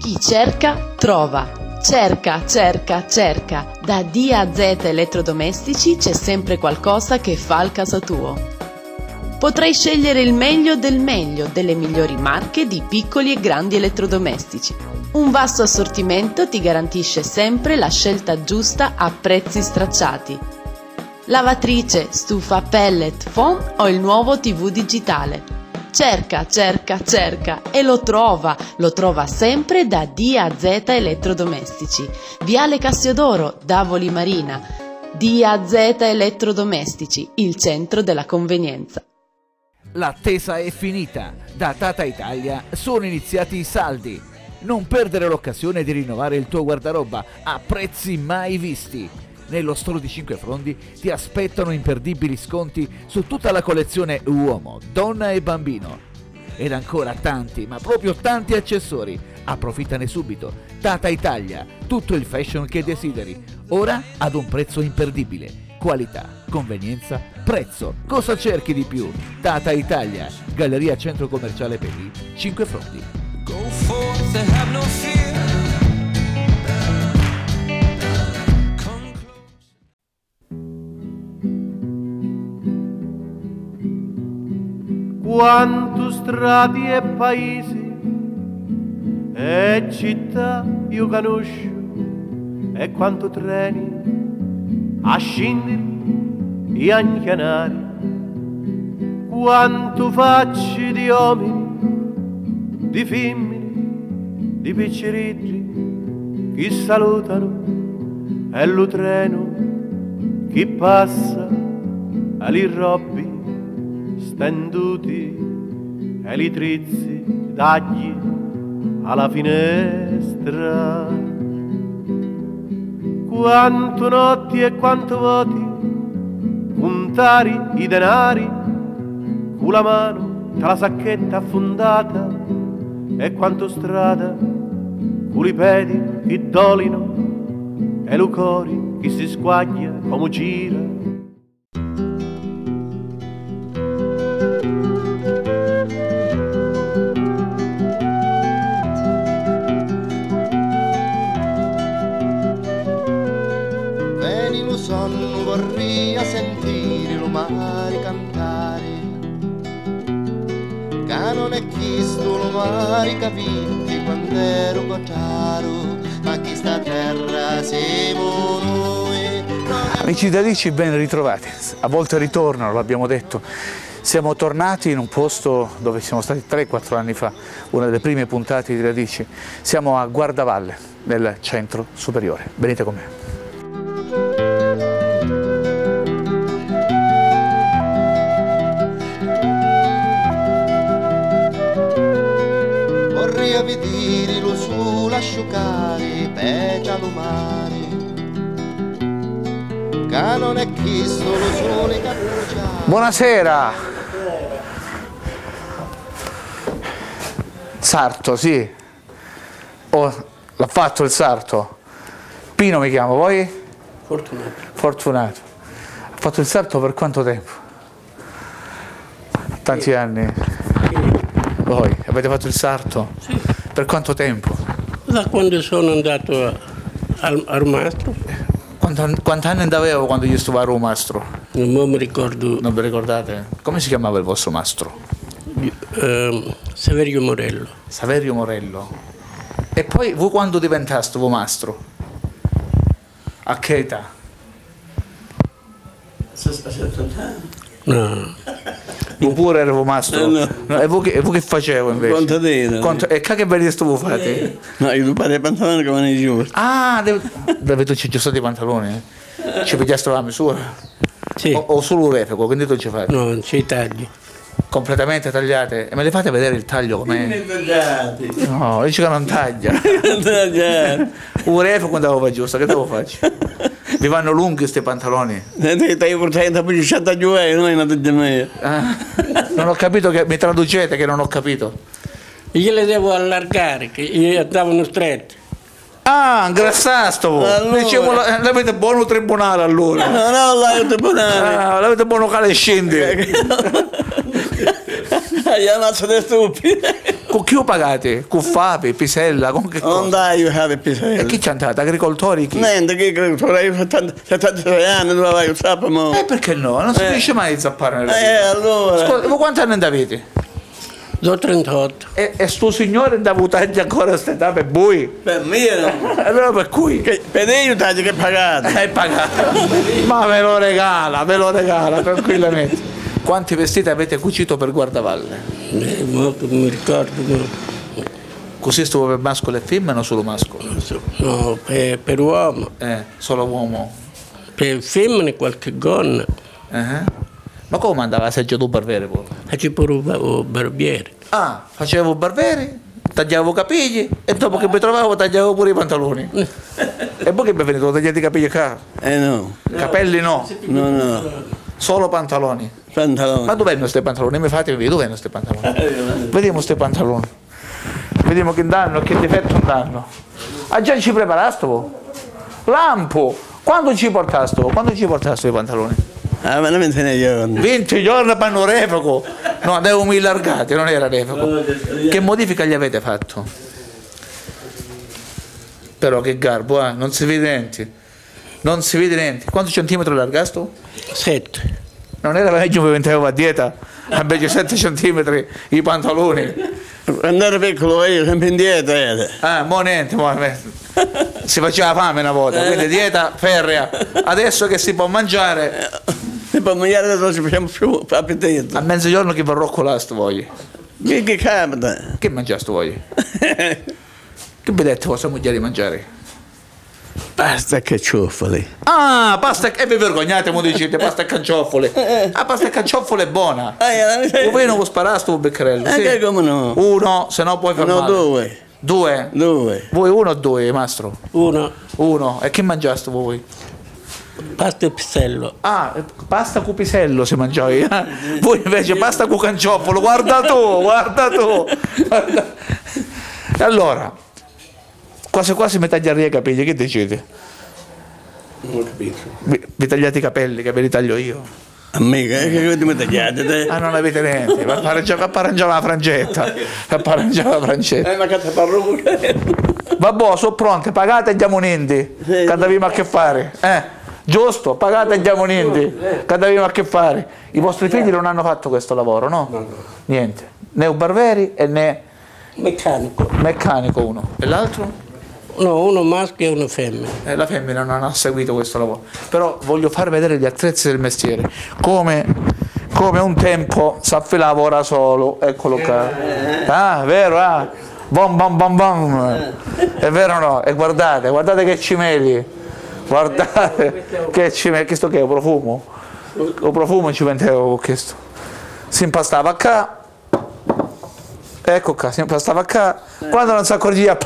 Chi cerca, trova. Cerca, cerca, cerca. Da D a Z Elettrodomestici c'è sempre qualcosa che fa al caso tuo. Potrai scegliere il meglio delle migliori marche di piccoli e grandi elettrodomestici. Un vasto assortimento ti garantisce sempre la scelta giusta a prezzi stracciati. Lavatrice, stufa, pellet, foam o il nuovo TV digitale. Cerca, cerca, cerca e lo trova sempre da D a Z Elettrodomestici. Viale Cassiodoro, Davoli Marina. D a Z Elettrodomestici, il centro della convenienza. L'attesa è finita. Da Tata Italia sono iniziati i saldi. Non perdere l'occasione di rinnovare il tuo guardaroba a prezzi mai visti. Nello store di Cinque Fondi ti aspettano imperdibili sconti su tutta la collezione uomo, donna e bambino. Ed ancora tanti, ma proprio tanti accessori. Approfittane subito. Tata Italia, tutto il fashion che desideri. Ora ad un prezzo imperdibile. Qualità, convenienza, prezzo. Cosa cerchi di più? Tata Italia, Galleria Centro Commerciale Peli, Cinque Fondi. Go forth and have no fear. Quanto strati e paesi e città io conosco e quanto treni a scendere e a chianare, quanto facce di uomini, di femmine, di picciriddi che salutano e lo treno che passa ali robbi stenduti e li trizzi dagli alla finestra. Quanto notti e quanto voti puntari i denari con la mano tra la sacchetta affondata, e quanto strada con i piedi che dolino e lo cori che si squaglia come gira. Sonno vorrei sentire lo mare cantare, che non è chiesto lo mare capite quando ero cottaro, ma chi sta a terra siamo noi. Amici da Radici, ben ritrovati. A volte ritornano, l'abbiamo detto. Siamo tornati in un posto dove siamo stati 3-4 anni fa, una delle prime puntate di Radici. Siamo a Guardavalle, nel centro superiore. Venite con me. Vorrei vederlo sull'asciugare pegia lo mare, che non è chiesto lo sole cappucciare. Buonasera! Sarto, sì. Oh, l'ha fatto il sarto? Pino mi chiamo, voi? Fortunato. Fortunato. Ha fatto il sarto per quanto tempo? Tanti anni? Voi avete fatto il sarto? Sì. Per quanto tempo? Da quando sono andato al mastro. Quanti anni avevo quando io stavo a Romastro? Non mi ricordo. Non vi ricordate? Come si chiamava il vostro mastro? Saverio Morello. Saverio Morello. E poi voi quando diventaste voi mastro? A che età? 70 anni? No. Io pure ero mastro. No. No, e voi che facevo invece? Contadino. E che ve li stavo fate? No, io pare i pantaloni che vanno giù. Ah, dove ci giusto i pantaloni? Ci pigliaste la misura? Sì. O solo un refico, quindi tu ci fai? No, c'è tagli. Completamente tagliate? E me le fate vedere il taglio com'è? Tagliati. No, dice che non taglia. Tagliati. Un refico quando avevo giusto, che devo fare? Vi vanno lunghi questi pantaloni? Stai portando poi sciatta giù e non è una taglia mia. Ah, non ho capito, che mi traducete che non ho capito. Io le devo allargare, che io andavano stretti. Ah, ingrassasto! Allora. Dicevo, l'avete buono tribunale allora. No, l'avete tribunale. Ah, l'avete buono cale scende. Gli ammazzo di stupidi. Con chi lo pagate? Con Fapi, Pisella, con che cosa? Non dai, io avevo pisello. E chi c'è andato? Agricoltori chi? Niente, che io ho 73 anni, dove vai, lo sappiamo. Perché no? Non si finisce mai di zappare nella vita. Allora. Scusa, ma quanti anni avete? Do 38. E sto signore da votare ancora a questa età per voi? Per me no. Allora per cui? Per io taglio che pagato. È pagato. Ma ve lo regala tranquillamente. Quanti vestiti avete cucito per guardavalle? Molto mi ricordo. Così stavo per mascolo e femmina o solo mascolo? No, per uomo. Solo uomo. Per femmine qualche gonna. Ma come andava a seggio tu barbiere poi? Faccio pure un barbiere. Ah, facevo barbiere, tagliavo i capelli e dopo che mi trovavo tagliavo pure i pantaloni. E poi che mi è venuto? Tagliate i capelli qua? No. Capelli no. No. Solo pantaloni. Pantaloni. Ma dov'è questi pantaloni? Mi fate vedere dov'è questi pantaloni? Vediamo questi pantaloni. Vediamo che danno, che difetto danno. Ah già ci preparaste voi? Lampo! Quando ci portaste? Quando ci portaste i pantaloni? Ah, ma non mi ne giorni. 20 giorni per un revoco. No, andavamo allargati, non era revoco. Che modifica gli avete fatto? Però che garbo, non si vede niente. Non si vede niente. Quanti centimetri allargasto? 7. Non era meglio che ventevo a dieta? Invece 7 centimetri i pantaloni. Quando ero piccolo io sempre in dieta. Mo niente, si faceva fame una volta, quindi dieta ferrea. Adesso che si può mangiare. Si può mangiare non ci facciamo più appetito. A mezzogiorno che vorrò colaste voi? Che capita? Che mangiaste voi? Che vedete vostra moglie di mangiare? Pasta e carciofoli. Ah, pasta e vi vergognate, mo dicete pasta e carciofole. Ah, pasta e carciofole è buona. O vino con sparasto o beccherello? Sì. Come no? Uno, se no puoi far male. Due. Due? Voi uno o due, mastro? Uno. E che mangiaste voi? Pasta e pisello. Ah, pasta con pisello si mangiavi. Voi invece pasta con canciofolo. Guarda tu. Guarda. Allora, quasi mi taglierei i capelli, che decidi? Non ho capito. Vi tagliate i capelli, che ve li taglio io. A me, che mi tagliate? Ah, non avete niente, ma apparangiava la frangetta. Ma che parrucca. Vabbè, sono pronte, pagate e andiamo uniti. Che abbiamo a che fare. Giusto, pagate e andiamo uniti. Che abbiamo a che fare. I vostri figli non hanno fatto questo lavoro, no? No. Niente. Né un barbiere e né... Meccanico uno. E l'altro? No, uno maschio e uno femmina. La femmina non ha seguito questo lavoro. Però voglio far vedere gli attrezzi del mestiere. Come un tempo Saffi lavora solo. Eccolo qua. Ah, vero? Bom bom bom bom. È vero o no? E guardate che cimeli. Guardate che cimeli. Questo che è? Un profumo? Un profumo ci mettevo con questo. Si impastava qua. Ecco qua, si impastava qua. Quando non si accorgeva...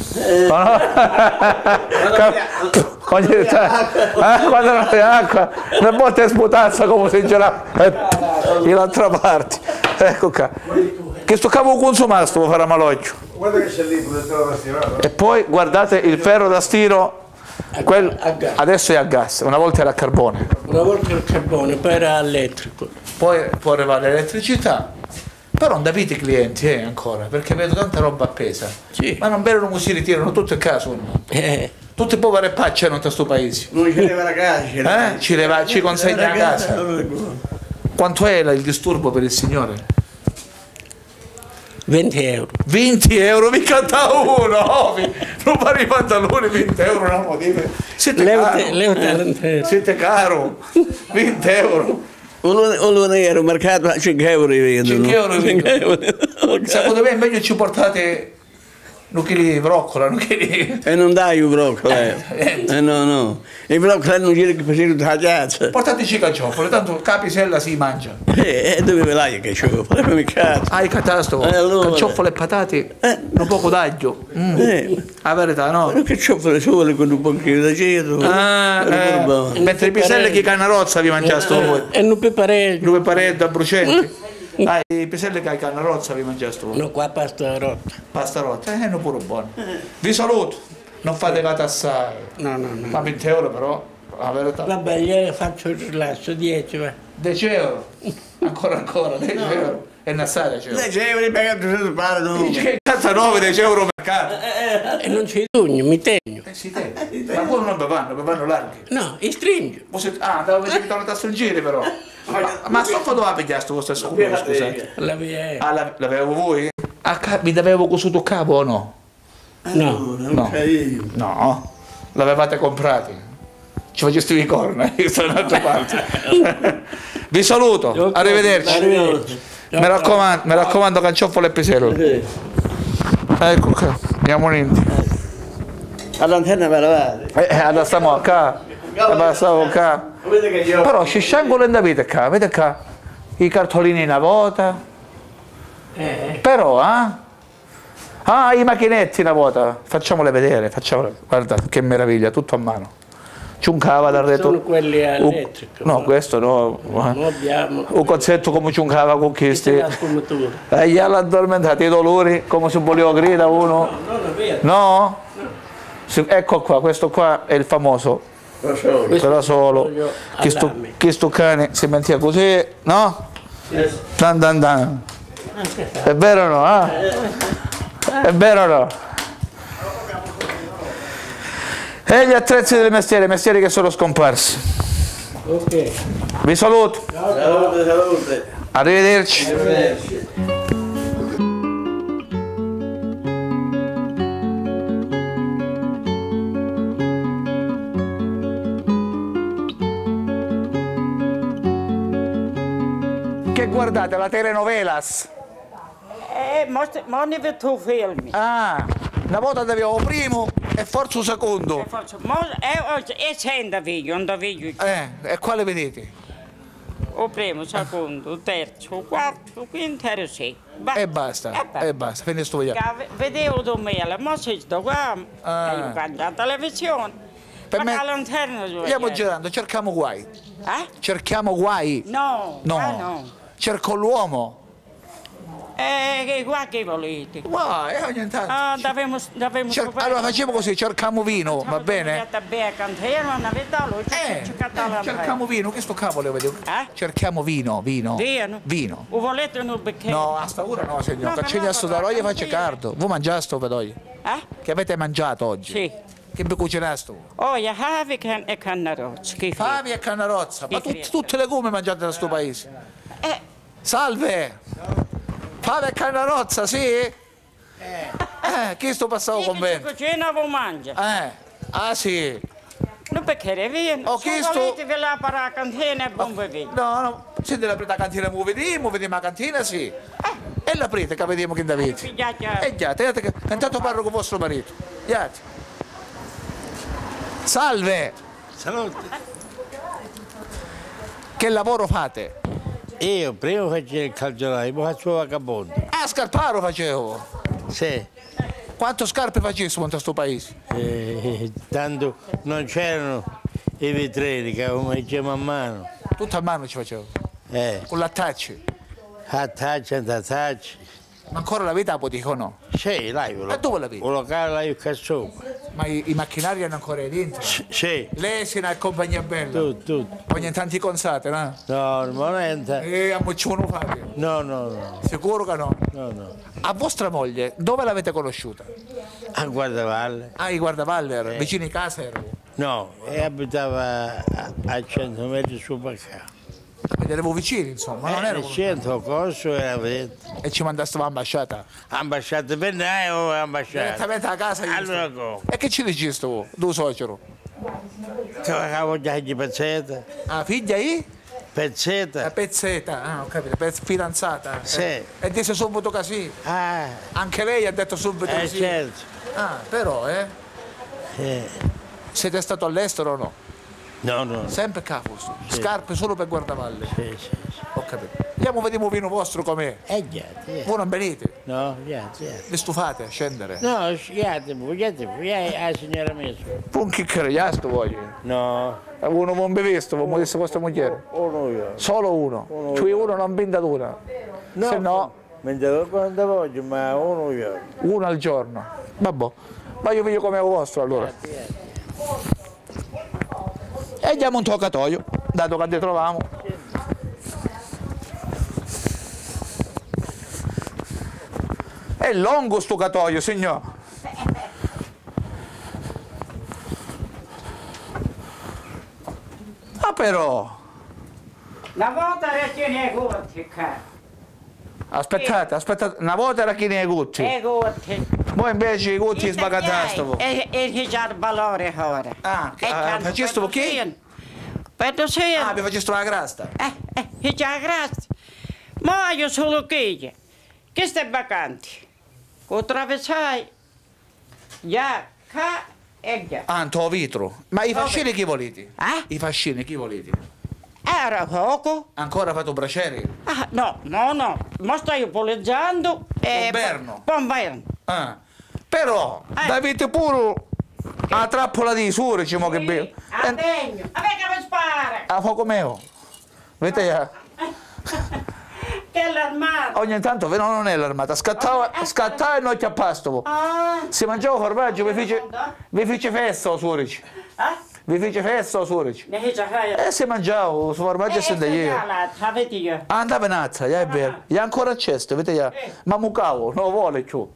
quando non c'è acqua, una volta è sputazza come se c'era l'altra parte. Ecco qua. Che sto cavo consumato devo fare a malocchio. Guarda che c'è lì il ferro da stiro. E poi guardate il ferro da stiro, adesso è a gas, una volta era a carbone. Una volta era a carbone, poi era elettrico. Poi può arrivare l'elettricità. Però non avete clienti ancora, perché vedo tanta roba appesa. Sì. Ma non vedono come si ritirano tutto il caso. Tutte povere pacce non da sto paese. Non ci leva la casa. Ci consegna la casa. Quanto è il disturbo per il signore? 20 euro. 20 euro, mica da uno! Non fare i pantaloni, 20 euro, non motivo. Siete caro. 20 euro. Un euro mercato a 5 euro. 5 euro. Secondo me è meglio ci portate un chilo di broccola, un chilo. E non dai il broccolo. No. Il broccolo non gira che facendo tagliato. Portateci i carciofoli, tanto capisella si mangia. E dove ve l'hai i carciofoli? Ma mi cazzo. Ah, il catasto. Allora. Carciofoli e patate, un poco d'aglio. La verità, no? Ma carciofoli sole con un pochino d'aceto. Mentre i piselli che canarozza vi mangiaste voi. E non peparetto. Due paretti brucienti. I piselli che hai canarozza vi mangiaste voi. No, qua pasta rotta. Pasta rotta, è pure buono. Vi saluto, non fate catassare. No. Ma 20 euro però, la verità. Vabbè, io faccio il rilascio, 10 va. 10 euro? Ancora, 10 euro. E Nassata c'è. 10 euro di pagato se pare tu. Che cazzo 9, 10 euro mercato? E non ci tugno, mi tegno. Si te. Ma poi non bevanno larghi. No, e stringo. Ah, devo vedere che torna a stringere però. Ma sto dove la pigliasto questa scusa, scusate? La via. Ah, l'avevo voi? Vi avevo cosuto il capo o no? No. No. L'avevate comprati. Ci faceste i corna, io sono da un'altra parte. Vi saluto, arrivederci. Mi raccomando, cancioffolo e pisello. Ecco qua, andiamo in India. All'antenna me la vede. Adesso stiamo qua. Stavo qua. Però ci sciangolo in da vita qua, vedete qua. I cartolini in una volta. Però, ah, i macchinetti una volta. Facciamole vedere, guarda che meraviglia, tutto a mano. C'è un cava dal retro. Sono quelli elettrici. No, questo no. Non abbiamo. Un concetto come c'è un cava con questi. La sfumatura. E gli hanno addormentato i dolori come se voleva grida uno. No, non è vero. No? Ecco qua, questo qua è il famoso. Però solo. Questo cane si mentiva così, no? Dan dan dan. È vero o no? È vero o no? E gli attrezzi del mestieri che sono scomparsi. Ok. Vi saluto. Salute. Arrivederci. Che guardate, la telenovelas? Ma ne vedo tu filmi. Ah, una volta avevo primo e forse un secondo. E c'è da video, E quale vedete? o primo, secondo, terzo, quarto, quinto, sei. E basta, finisco via. Vedevo domenica, ma sei da qua, io guardo la televisione. Per me, la lanterna stiamo girando, cerchiamo guai. Cerchiamo guai. No. Cerco l'uomo. Qua che volete? Guai, ogni tanto. Allora facciamo così, cerchiamo vino, va bene? Cerchiamo vino, che sto cavolo vedo? Cerchiamo vino. Vino? O volete un bicchiere? No, a sta ora no, signor. Caccegna a sto d'aroglia faccio cardo. Voi mangiate sto pedoglio? Che avete mangiato oggi? Sì. Che vi cucinaste? Io fave e cannarozza. Favi e cannarozza? Ma tutte le legume mangiate da sto paese? Salve! Fave e cannarozza, sì? Chi sto passato con me? Cucina o mangia? Ah sì. Non perché viene. Se volete ve la para la cantina e bombe vino. No, se della preta cantina mu vediamo la cantina sì. E la preta che vediamo che avete. Giate, intanto parlo con vostro marito. Giate. Salve! Salute! Che lavoro fate? Io prima facevo il calzolaio, poi faccio vagabondo. Ah, scarparo facevo? Sì. Quanto scarpe facevo in questo paese? Tanto non c'erano i vetrini che facevamo a mano. Tutto a mano ci facevo? Con l'attacci? Attacci. Ma ancora la vita dico no? Sì, là. E dove la vedi? Un locale là io cazzone. Ma i macchinari hanno ancora dentro? Sì. L'esina e compagnia bella? Tutto. Ogni tanti consate, no? No, non niente. A Mocciuno fate? No. Sicuro che no? No. A vostra moglie, dove l'avete conosciuta? A Guardavalle. Ah, i Guardavalle, vicini a casa erano? No, e abitava a 100 metri su per qua. Eravamo vicini, insomma, non ero. 100 corso era vento. E ci mandaste all'ambasciata? Ambasciata per noi o ambasciata? Direttamente a casa? Allora come? E che ci diceste voi, tuo suocero? Che avevo già di Pezzetta. Ah, figlia io? Pezzetta. Pezzetta, ho capito, fidanzata. Sì. E disse subito così? Anche lei ha detto subito così? Certo. Però, Sì. Siete stato all'estero o no? No. Sempre capo, scarpe solo per Guardavalle? Sì. Ho capito. Vediamo vino vostro com'è. Già. Voi non venite? No, già. Vi stufate a scendere? No, sciate, la signora mia. Un chiccheriasto voglio? No. Uno non vi visto, come disse vostra moglie? Uno io. Solo uno? Cioè uno non vindatura? No. Se no? Mentre quando voglio, ma uno io. Uno al giorno? Vabbè. Ma io vedo come è vostro allora. E andiamo un toccatoio, dato che ti troviamo. È lungo sto catoio, signor. Ah, però. Una volta era chi ne gutti, Aspettate, una volta era chi ne gutti. gutti. Poi invece i gutti sbagattastavo. E che già il valore ora. Faceste che? Per sì. Ah, vi faceste la crasta. Che già grazie. Ma io solo che stai vacanti. Con traversai. Già, qua e già. Anto vitro. Ma i fascini chi volete? I fascini chi volete? Era poco. Ancora fatto braciere? No. Ma stai poleggiando. Bomberno. Però, avete pure la trappola di surici, mo che bello. A degno. A me che mi spara. A fuoco mio. Vedete? Che è l'armata. Ogni tanto, no, non è l'armata, scattava e noi ti appasto. Se mangiavo formaggio, vi fece festa o surici. Vi fece festa o surici? Se mangiavo formaggio e sente io. Andava in azza, è vero. È ancora acceso, vedete? Ma mucavo, non vuole più.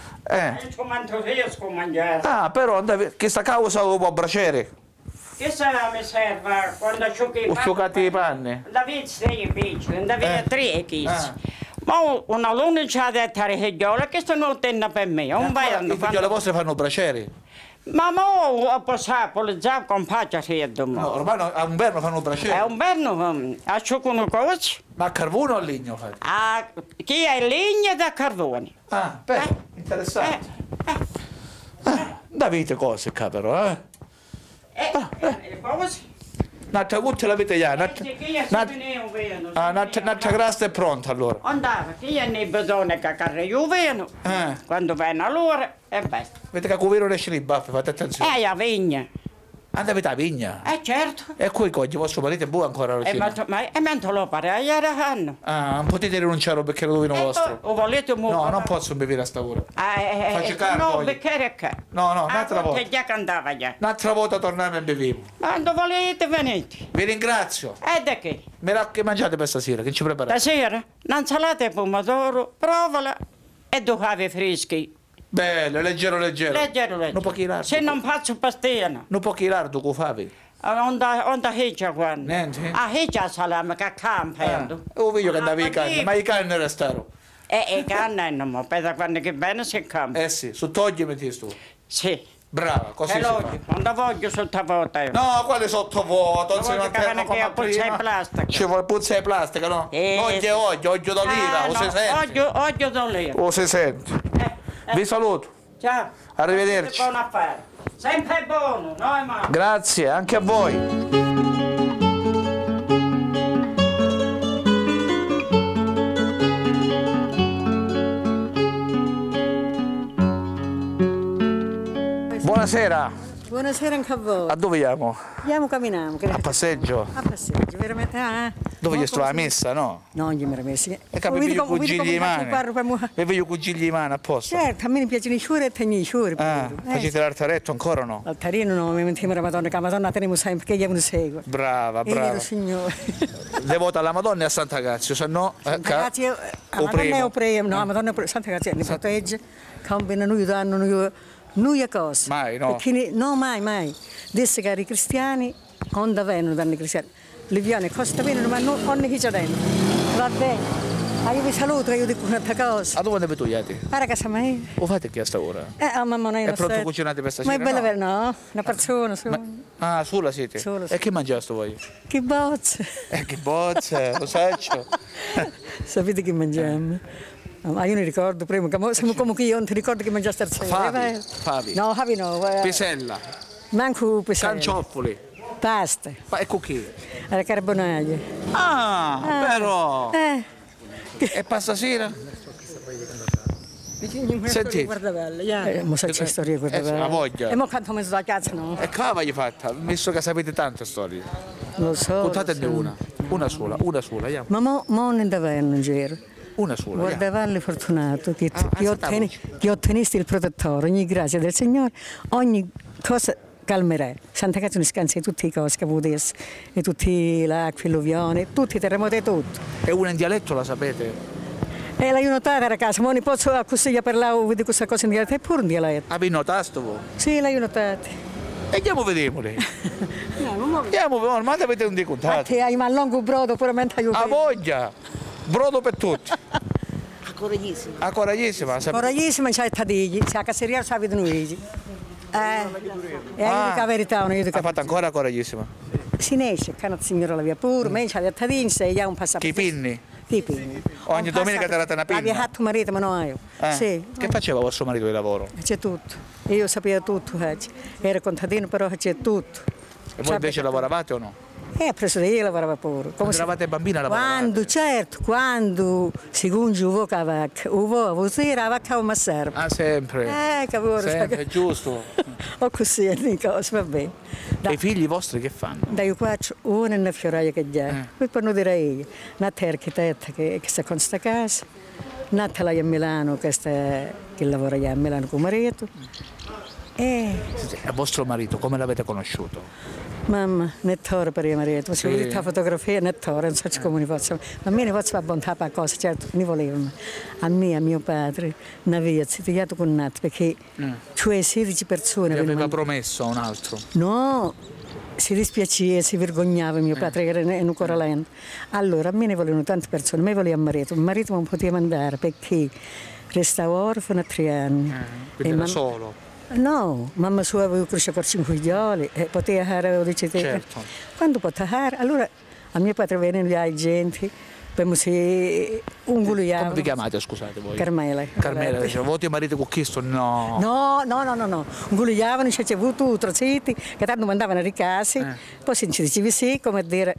Però che sta causa lo può braciere. Che sarà mi serve quando asciugati i panni? Da vizia piccolo, da via 3 chis. Ma una luna ci ha detto che figliola che stanno tenendo per me. I figlioli vostri fanno braciere? Ma mo posso già con paglia freddo. No, ormai a un berno fanno braciere. A un berno asciugano cose. Ma a carbone o a legno fate? Chi è legno da carbone. Interessante. Davide cose qua però, Un'altra gutta l'avete già, un'altra crasta è pronta allora. Andava, chi è nei bedone che carrego veno, quando viene allora e basta. Vedete che a cuvero riesce i baffi, fate attenzione. A vigna. Andate a vigna? Certo. E qui cogli, vostro marito è buono ancora la cena? E mentre lo pare, ieri hanno. Non potete rinunciare a un bicchiere di vino vostro? O volete un No, non posso bere a sta ora. Faccio caro. No, un bicchiere qua. No, un'altra volta. Che già cantava già. Un'altra volta torniamo e beviamo. Quando volete venite. Vi ringrazio. E da che? Che mangiate per stasera? Che ci preparate? Stasera? Un'insalata di pomodoro, provola e 2 fave freschi. Bello, leggero. Non può chirare. Se non faccio pastina. Non può chirare tu favi. Onda heccia quando. Niente. Heccia salame che campendo. Ho visto che andavi i canne, ma i canne restarono. I canne non mi pensa quando che bene si campa. Sì, su toglimi tu. Sì. Brava, così si fa. Non la voglio sottovuota io. No, quale sottovuoto? Non voglio che ha puzza di plastica. Ci vuole puzza di plastica, no? Olio d'oliva, o si sente? Olio d'oliva. O si sente. Vi saluto. Ciao. Arrivederci. Buon affare. Sempre buono, no? Grazie, anche a voi. Buonasera. Buonasera anche a voi. A dove andiamo? Andiamo camminando. A passeggio? A passeggio, veramente. Dove gli sto la messa, no? No, non gli mi messi. E capi, vedo cugigli di mano. E vedo cugigli di mano apposta. Certo, a me piacciono i fiori e tengo i fiori. Facete l'altaretto ancora o no? L'altarino no, mi mettiamo la Madonna, che la Madonna teniamo sempre, che glielo segue. Brava. Signore. Devota alla Madonna e a Santa Grazia, se no... Santa Grazia, la Madonna è prima, no, la Madonna è Santa Grazia, ne protegge, cambiano noi, danno noi a cosa. Mai, no? Perché, no, mai. Disse che i cristiani, quando vengono danno i cristiani, li viene, costa bene, ma non ne c'è dentro. Va bene. Io vi saluto, io dico un'altra cosa. A dove andate togliati? A casa mia. Lo fate che a sta ora? Mamma non è pronto cucinate per stasera? Ma è bella, no? Una persona, sola siete? Sola. E che mangiaste voi? Che bozze. Che bozze, lo saccio. Sapete che mangiamo? Ma io ne ricordo prima, siamo come qui, io non ti ricordo che mangiaste al sera. Favi. No, favi no. Pisella. Manco pisella. Canciofoli. Pasta. E cucchi? Alla carbonaglia. Però. E pasta sera? Senti. Guardavella, ma sai c'è storia guardavella. La voglia. E mo quanto mi sono cazzo, no? E qua l'hai fatta, visto che sapete tante storie. Lo so. Contatene una sola, andiamo. Ma mo non andavano in giro. Una sola. Guardavalle fortunato che ottenisti il protettore, ogni grazia del Signore, ogni cosa calmerà. Santa Grazia ne scansa tutte le cose che potesse, e tutte le acque, alluvioni, tutti i terremoti e tutto. E una in dialetto la sapete? E l'hai notata a casa, ma non posso così per là di questa cosa in dialetto, è pure in dialetto. Avevi notato voi? Sì, l'hai notata. E andiamo a vedermoli. Andiamo, ormai avete un decontato. A te hai un lungo brodo, puramente aiuto. A voglia! Brodo per tutti. Coraglissima. A coraglissima. Coraglissima, c'è tadigli, c'è la casseria, sa vedono noi. È l'unica verità, non io dico. Ha fatto ancora coraglissima. Si ne esce, che una signora la via pure, me c'è la tadin, se io un passaporto. Che pinni? Che pinni? Ogni domenica te la una pinna? L'avevo fatto marito, ma non io. Sì. Che faceva vostro marito di lavoro? C'è tutto. Io sapevo tutto, era contadino, però c'è tutto. E voi invece lavoravate o no? Preso io lavorava pure. Quando eravate bambina lavoravate? Quando, certo, quando si giunge la vacca, la vacca ma serve. Ah, sempre? Sempre, giusto. O così, va bene. E i figli vostri che fanno? Dai, qua c'è una nella fioraia che già. Poi per non dire io, nata è architetta che sta con questa casa, nata lei a Milano che lavora a Milano con marito. E vostro marito, come l'avete conosciuto? Mamma, nettore per il marito, se vedete la fotografia, nettore, non so come ne faccio. Ma a me ne faccio la bontà per cosa, certo, ne volevano. A mio padre, una via, si è tagliato con nato, perché cioè 16 persone. Vi aveva promesso a un altro? No, si dispiaceva, si vergognava mio padre, che era ancora lento. Allora, a me ne volevano tante persone, me voleva il marito non poteva andare perché restava orfano a 3 anni. Quindi era solo? No, mamma sua aveva cresciuto con 5 figlioli e poteva fare, dice te. Certo. Quando poteva fare, allora a mio padre venivano le gente, poi si ungoliavano. Come vi chiamate, scusate voi? Carmela. Carmela, diceva, voi ti marito con questo? No. No. Ungoliavano, ci avevano tutto, trasiti, che tanto mandavano a casa, poi si diceva sì, come dire...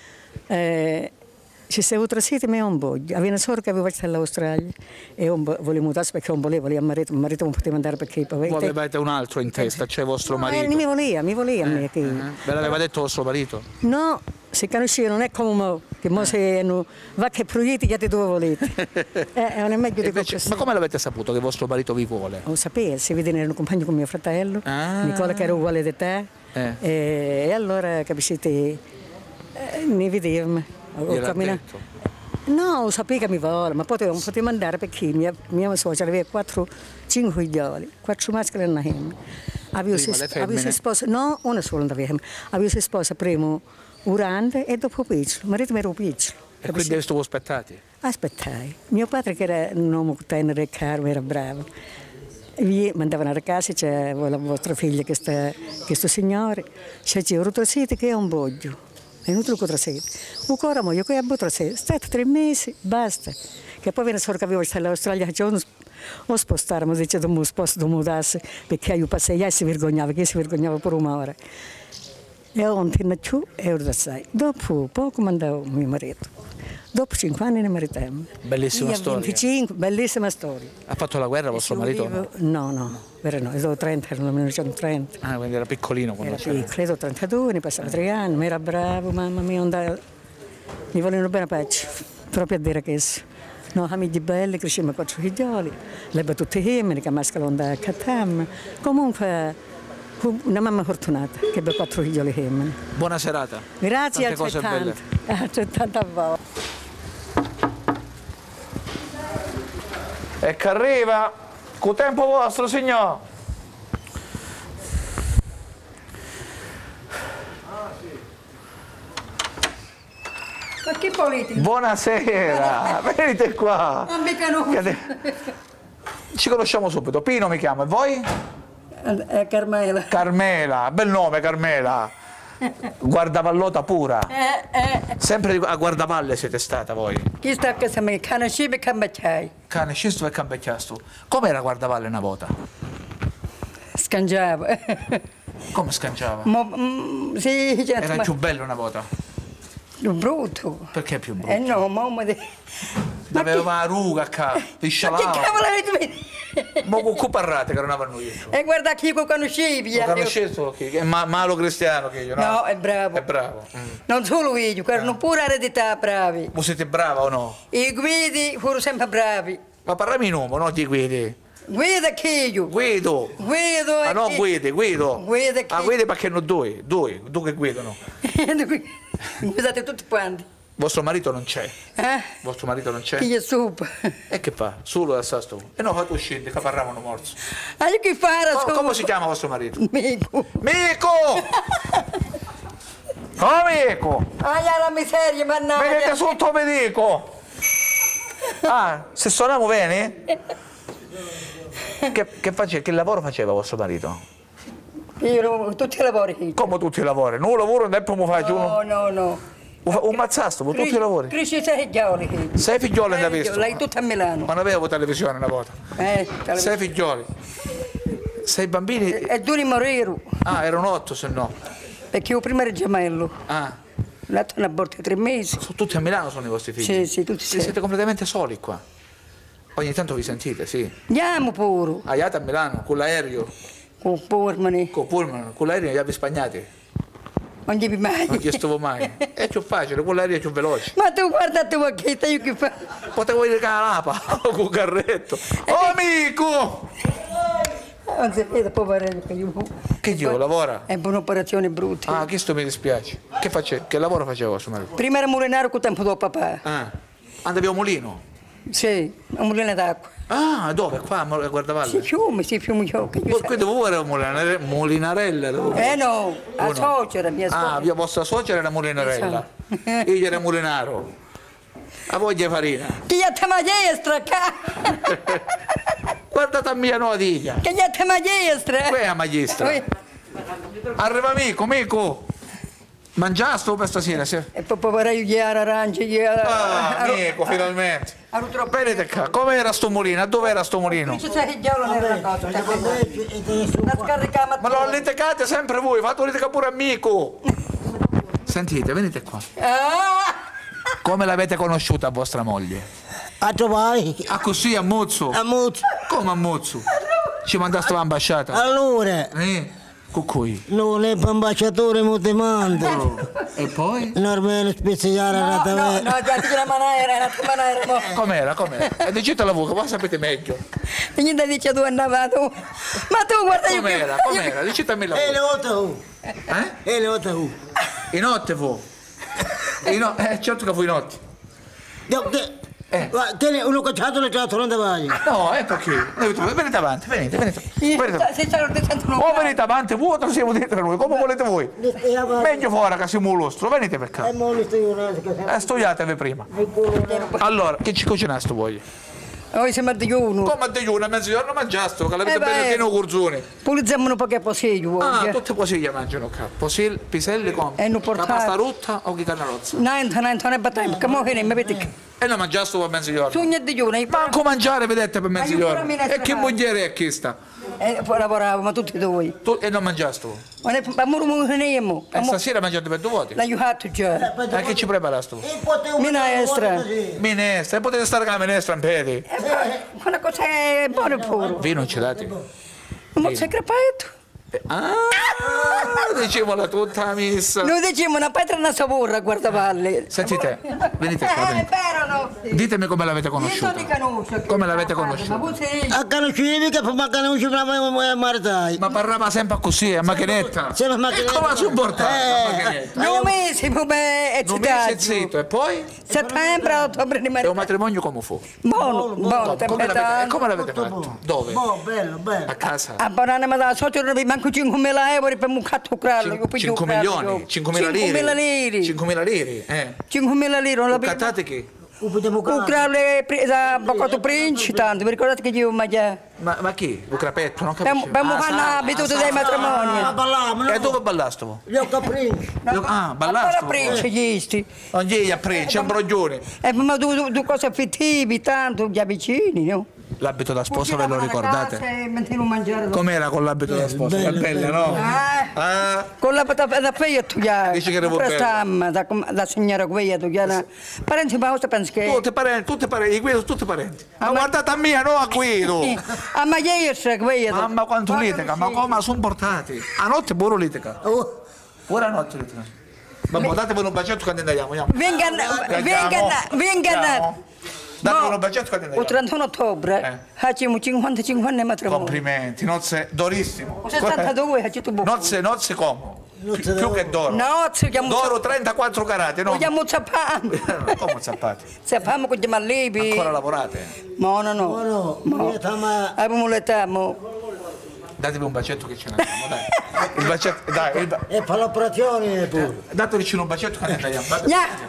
ci siamo trasferiti, ma non voglio. Aveva una sorella che aveva fatto all'Australia e volevo mutare perché non voleva, il marito non poteva andare perché... Voi avevate un altro in testa, cioè vostro marito? Mi voleva. Ve l'aveva detto vostro marito? No, si conosceva, non è come mo, che mo se va che proietti che dove volete. Non è meglio di così. Ma come l'avete saputo che vostro marito vi vuole? Lo sapevo, si vede nel compagno con mio fratello, Nicola che era uguale di te, e allora capisci, ne vedevamo. No, sapevo che mi vuole, ma non potevo andare perché mia suocera aveva 5 figlioli, 4 maschi e una femmina. Avevo si sposa, no, una sola aveva. Avevo si sposa prima Urante e dopo piccolo, il marito mi era piccolo. E quindi stavo aspettati? Aspettai. Mio padre che era un uomo tenero e caro, era bravo. Mi mandavano a casa, c'è la vostra figlia, questo signore, c'è un trasito che è un voglio. È inutile che trasito. Ancora io che ho trasito, state 3 mesi, basta. Che poi viene solo che avevo stato all'Australia, che non spostare, ma dice che non sposto, non mudarsi, perché io passai e si vergognava, che si vergognava per un'ora. E ho un più e ora da 6. Dopo poco mandavo mio marito. Dopo 5 anni ne maritammo. Bellissima storia. 25, bellissima storia. Ha fatto la guerra vostro marito? No, ero 30, era nel 1930. Ah, quindi era piccolino quando c'era? Era piccolo, ero 32, ne passava 3 anni, ma era bravo, mamma mia, mi volevano bene peggio, proprio a dire che no, amici belli, crescemmo 4 figlioli, le battute femmine, che mascalo andava a Catam. Comunque, una mamma fortunata, che aveva 4 figlioli femmine. Buona serata. Grazie, tante cose belle. Altrettanto a voi. Ecco arriva, con tempo vostro, signor. Ma che politico? Buonasera, venite qua. Non mi conosco. Ci conosciamo subito, Pino mi chiamo, e voi? Carmela. Carmela, bel nome Carmela. Guardavallota pura. Sempre a guardavalle siete stata voi. Chi sta a casa mia? Cane scibe e cambacciai. Cane scisto e cambacciasto. Com'era guardavalle una volta? Scangiava. Come scangiava? Sì, era più bello una volta. Più brutto. Perché più brutto? No, mamma aveva una ruga qua, ti scialava. Ma che cavolo avete? Ma con parlate che non avevano io. E guarda chi lo conoscevi. Lo conoscevo, è malo cristiano che io, no? No, è bravo. È bravo. Non solo io, erano pure eredità bravi. Voi siete brava o no? I guidi furono sempre bravi. Ma parlami in nome, non ti guidi. Guida chi io? Guido. Guido. Ah no, Guido. Guida chi? Ah, guidi perché non due che guidano. Guidate tutti quanti. Vostro marito non c'è? Vostro marito non c'è? Chi è sopra? E che fa? Solo da sasto? E no, fate uscire, che parlavano morso. Ah, io che fare sopra? Come si chiama vostro marito? Mico. Mico! Oh, Mico! Ah, la miseria, mannaggia. Vedete sotto, mi dico! Ah, se suoniamo bene? Che lavoro faceva vostro marito? Io tutti i lavori. Come tutti i lavori? Non lavoro, non è come faccio uno? No. Un mazzasto, tutti i lavori? Cresci 6 figlioli. 6 figlioli ne ha visto? Lei tutta a Milano. Ma non avevo televisione una volta. 6 figlioli. 6 bambini? E 2 morirono. Ah, erano 8 se no. Perché io prima ero gemello. Ah. L'altro ne ha aborto 3 mesi. Sono tutti a Milano sono i vostri figli? Sì, tutti. Siete completamente soli qua? Ogni tanto vi sentite, sì? Andiamo pure. Andate a Milano, con l'aereo? Con Pullman. Con l'aereo li avete spagnati? Non gli mai. Non chiesto mai. È più facile, con l'aereo è più veloce. Ma tu guarda tu che io che fa. Potevo dire con la lapa, con il carretto. Oh, amico! Non si vede, poverello che io. Che io lavora? È un'operazione brutta. Ah, questo mi dispiace. Che lavoro faceva vostro marito? Prima era mulinaro con tempo dopo papà. Ah, andavi a un mulino? Sì, un mulino d'acqua. Ah, dove? Qua a Guardavalle? Sì, fiume io. Qui dove era Molinarella? No, la suocera, mia suocera. Ah, mia vostra suocera era Molinarella. Io era Molinaro. A voglia farina. Chi è te maestra qua? Guardate a mia nuova diglia. Chi è te maestra? Qui è la maestra. Arriva amico. Mangiasto per stasera? Sì. E poi poverello gli arancia, gli amico, finalmente. Venite qua, com'era sto mulino? Dove era sto mulino? Qui c'è il giallo nella cosa. Ma lo litigate sempre voi, fate litigare pure amico. Sentite, venite qua. Come l'avete conosciuta vostra moglie? A trovare. Ah, così, a Mozzo? A Mozzo. Come a Mozzo? Ci mandaste l'ambasciata? Allora. Cucui. Non è ambasciatore, mo te mando. E poi? Normale speziare la tavera. No, già ti la maniera. Com'era? E dicete la voi, voi sapete meglio. Niente dice tu andava tu. Ma tu guarda io. Com'era? Dicetemi la voi. E le 8. E le 8. In notte fu. Certo che fu in notte. Uno cacciato le già non vai. No, ecco qui. Venite avanti, venite. O venite avanti, voi o siamo dietro noi, come volete voi. Meglio fuori che siamo un lustro, venite per caso. Studiatevi prima. Allora, che ci cucinaste voi? Noi siamo a digiuno. Come a digiuno? A mezzogiorno mangiaste, che l'avete bello pieno curzoni. Pulizziamo un po' che posseglio. Ah, tutte poseglie mangiano qua. Piselli come? E non portare. La pasta rutta o che cannarozza? Niente, non è battaglia, che mo che ne mi vedi. E non mangiaste per mezzogiorno? Sogno di digiuno. Manco mangiare, vedete, per mezzogiorno. E che moglie è questa? Poi lavoravo, ma tutti e due. E non mangiaste? Ma murmuriamo. E stasera mangiate per 2 volte? L'ho aiutato già. E che ci preparaste? Minestra. E potete stare con la minestra in piedi? Quella cosa è buona pure. Vino non ci date? Ma sei crepato? Diciamola tutta la messa. Noi diciamo una pietra e una savorra a Guardavalle. Sentite, venite qua. Ditemi come l'avete conosciuta. Come l'avete conosciuta? A conosciuta che ma conosciuta la marità. Ma parlava sempre così, a macchinetta. E come la supportate? 9 mesi, come è zitto. E poi? Settembre, ottobre di marito. E un matrimonio come fu? Buono. Come l'avete fatto? Dove? Bello. A casa? A Banana ma da socio non manco 5.000 euro per un catto crallo. 5 milioni? 5.000 lire? 5.000 lire? 5.000 lire, non la cattate che? Un crallo è presa a Princi, tanto, mi ricordate che io mangiavo? Ma chi? Un crapetto? Non capisco. Abbiamo fatto abitudine dei matrimoni. E dove ballaste voi? Io a Princi. Ballaste? A Princi, gli non gli a Princi, è un broglione. Ma due cose affettivi, tanto, gli vicini, no? L'abito da sposa ve lo ricordate? Com'era Com'era con l'abito da sposa? È bella, no? Con l'abito da feia tu già. Dici che era bella. Da signora quella tu già. Parenti, ma cosa pensi che? Tutti parenti, Guido, tutti parenti. Ma guardate a mia, no a Guido. A Magliestra quella. Mamma quanto litiga, ma come sono portati? A notte pure litiga. Pure a notte litiga. Ma datevi un bacetto quando andiamo. Venga. Datevi un bacetto quando andiamo. Il 31 ottobre facciamo 55 anni di matrimonio. Complimenti, nozze dorissimo. 62 facciamo tu. Nozze come? Più che d'oro. No, ci chiamo D'oro 34 carati, no? Lo chiamo zappamo. Come zappati? Zappamo con gli mallepi. Ancora lavorate? No. Abbiamo letamo. Datevi un bacetto che ce ne andiamo, dai. Il bacetto, dai. E fa l'operazione pure. Date vicino un bacetto che ne andiamo. No,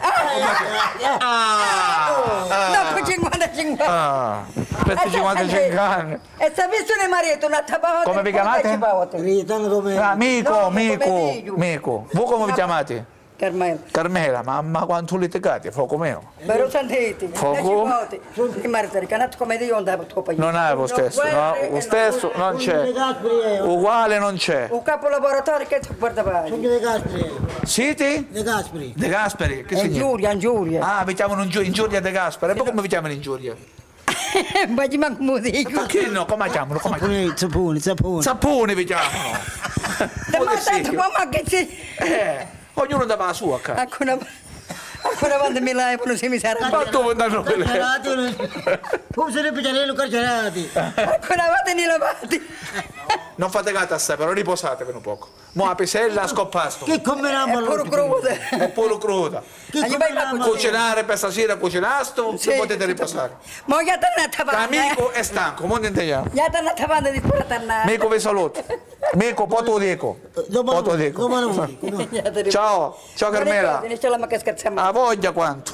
per 55 per 55 anni. E sta visto ne marito, una tabata. Come vi chiamate? Mico. Voi come vi chiamate? Carmela, ma quanto litigate? Fuoco mio. Però sentite, Fuoco? il marito è canato come io andavo a tuo paese. Non è lo stesso, no? Lo stesso non c'è. Uguale non c'è. Un capo laboratorio che ti guardava. Siete? De Gasperi. De Gasperi, che significa? Ingiuria. Ah, vi chiamano ingiuria De Gasperi. E poi come vi chiamano ingiuria? Ma ci manco come dico. Perché no? Come chiamano? Sapone. Sapone vi chiamano. Ma che si... Ognuno dava la sua, cara. Ancora quando mi lavano se mi sarà. Ma tu vuoi andare a come se ne pigliano i carcerati? Ancora vado ne lavati. Non faticate assai, però riposatevi un poco. Mo la pisella a scoppasto. Che combiniamo? È pure cruda. È pure cruda. Cucinare per stasera, cucinasto, Sì. non potete riposare. Ma io ti ho attavato. Amico è stanco, non intendiamo. Io ti ho attavato di pure tornare. Amico vi saluto. Amico, poi te lo dico. Poi te lo dico. Ciao, ciao Carmela. A voglia quanto.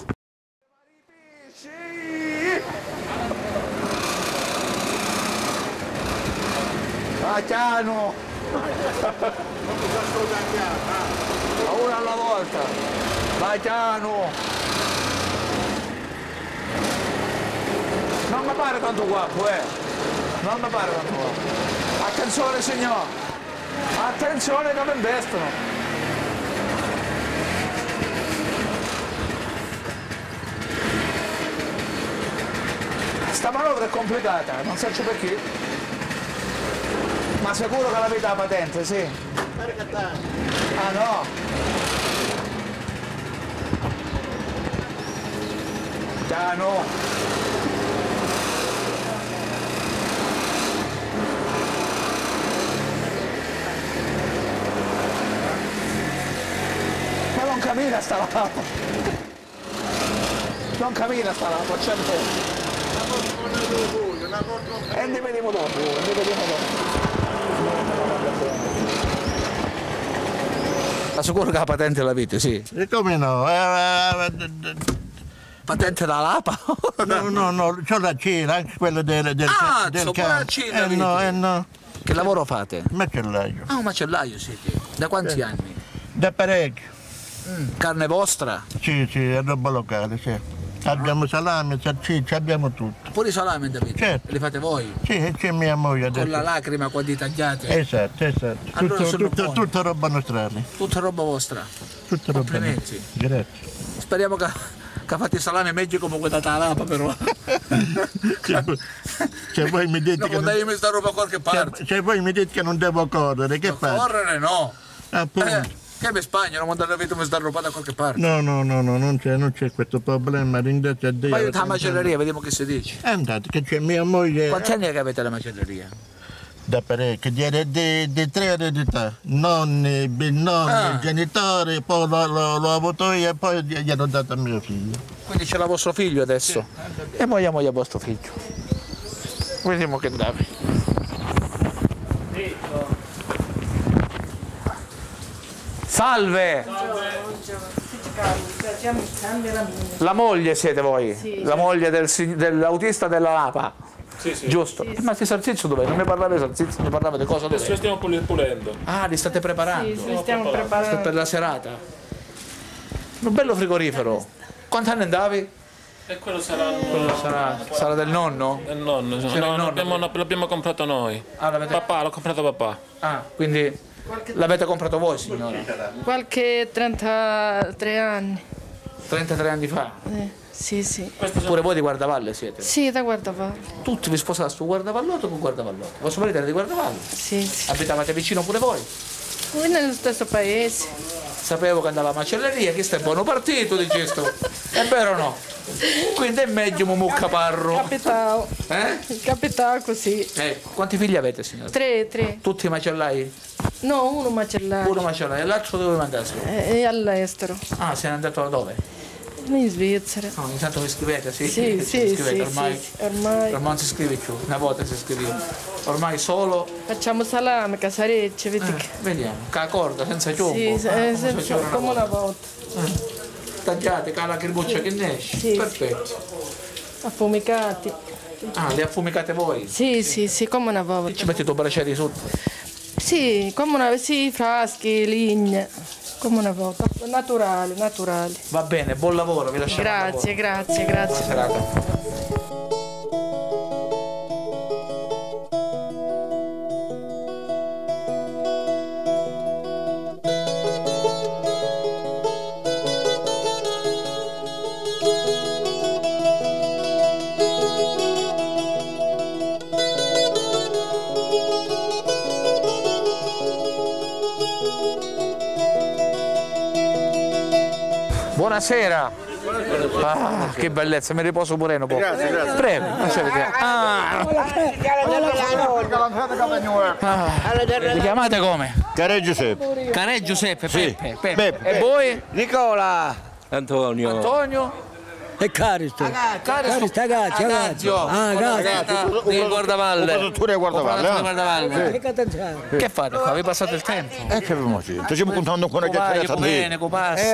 Baciano! Una alla volta! Baciano! Non mi pare tanto guapo, Non mi pare tanto guapo. Attenzione signor! Attenzione che mi investono! Sta manovra è complicata, non so perché. Ma sicuro che l'avete la patente, sì? Ah no! Piano! Ma non cammina sta lapa! Non cammina sta lapa, c'è il tempo! E ne vediamo dopo, Assicuro che la patente l'avete, sì. E come no? Patente da lapa? No, c'ho la cena, anche quella del la cena, no. Che lavoro fate? Macellaio. Ah, un macellaio siete. Da quanti anni? Da parecchio. Carne vostra? Sì, è roba locale, sì. Abbiamo salame, salsiccia, abbiamo tutto. Pure i salami avete? Certo. Li fate voi? Sì, e c'è mia moglie adesso. Con la lacrima quando li tagliate? Esatto. Allora Tutta roba nostra. Tutta roba vostra? Tutta roba nostra. Complimenti. Grazie. Speriamo che fate i salami meglio come quella talapa però. Cioè voi mi dite che non devi mettere roba da qualche parte. Cioè voi mi dite che non devo correre, che fate? Correre no. Appunto. Che in Spagna non avete messo roba da qualche parte. No, non c'è questo problema, ringrazio a Dio. Ma io la macelleria, vediamo che si dice. Andate, che c'è mia moglie. Quanti anni che avete la macelleria? Da parecchio, di 3 eredità, nonni, bisnonni, genitori, poi l'ho avuto io e poi gli hanno dato a mio figlio. Quindi c'è la vostro figlio adesso? Sì. E poi a vostro figlio. Vediamo che dave. Salve! La moglie siete voi? Sì, la moglie dell'autista della Lapa? Sì. Giusto? Sì. Ma Salsizio dov'è? Non mi parlava di Salsizio, mi parlava di cosa dov'è? Adesso stiamo pulendo. Ah, li state preparando? Sì, stiamo preparando. Per la serata? Un bello frigorifero. Quanti anni andavi? E quello sarà del nonno? Del nonno, no, l'abbiamo comprato noi. Papà, l'ha comprato papà. Ah, quindi l'avete comprato voi, signora? Qualche 33 anni. 33 anni fa? Sì. Pure voi di Guardavalle siete? Sì, da Guardavalle. Tutti vi sposate su Guardavallotto con Guardavallotto? Vostro marito era di Guardavalle? Sì. Abitavate vicino pure voi? Qui nello stesso paese. Sapevo che andava a macelleria, che sta è buono partito, dicesto. È vero o no? Quindi è meglio Muccaparro. Capitao. Capitao così. Quanti figli avete, signora? 3. Tutti macellai? No, uno macellaio. Uno macellaio, e l'altro dove mandasse? È all'estero. Ah, se n'è andato dove? In Svizzera. No, ogni tanto vi scrivete, sì? Sì, sì, scrivete, ormai, sì, ormai non si scrive più, una volta si scriveva. Ormai solo... facciamo salame, casarecce, vedi che... Vediamo, con la corda, senza ciombo. Sì, senza, come una volta. Tagliate, con la cribuccia che ne esce. Sì. Perfetto. Affumicati. Ah, le affumicate voi? Sì, sì, sì, come una volta. Ci mettete un braciere sotto? Sì, come una... sì, fraschi, ligne. Come una volta. Naturali, naturali. Va bene, buon lavoro, vi lasciamo. Grazie, grazie, grazie. Buona serata. Buonasera. Ah, che bellezza, mi riposo pure un po'. Grazie, grazie. Prego, lascia vedere. Vi chiamate come? Care Giuseppe. Care Giuseppe, Sì. Peppe. E voi? Nicola. Antonio. Antonio? E Caristo. Caristo, Agazio. Agazio. Del guardavalle. Produttore guardavalle. Che fate qua? Vi passate il tempo? Che abbiamo fatto? Ci stiamo contando con una chiacchierata Con bene, con passa.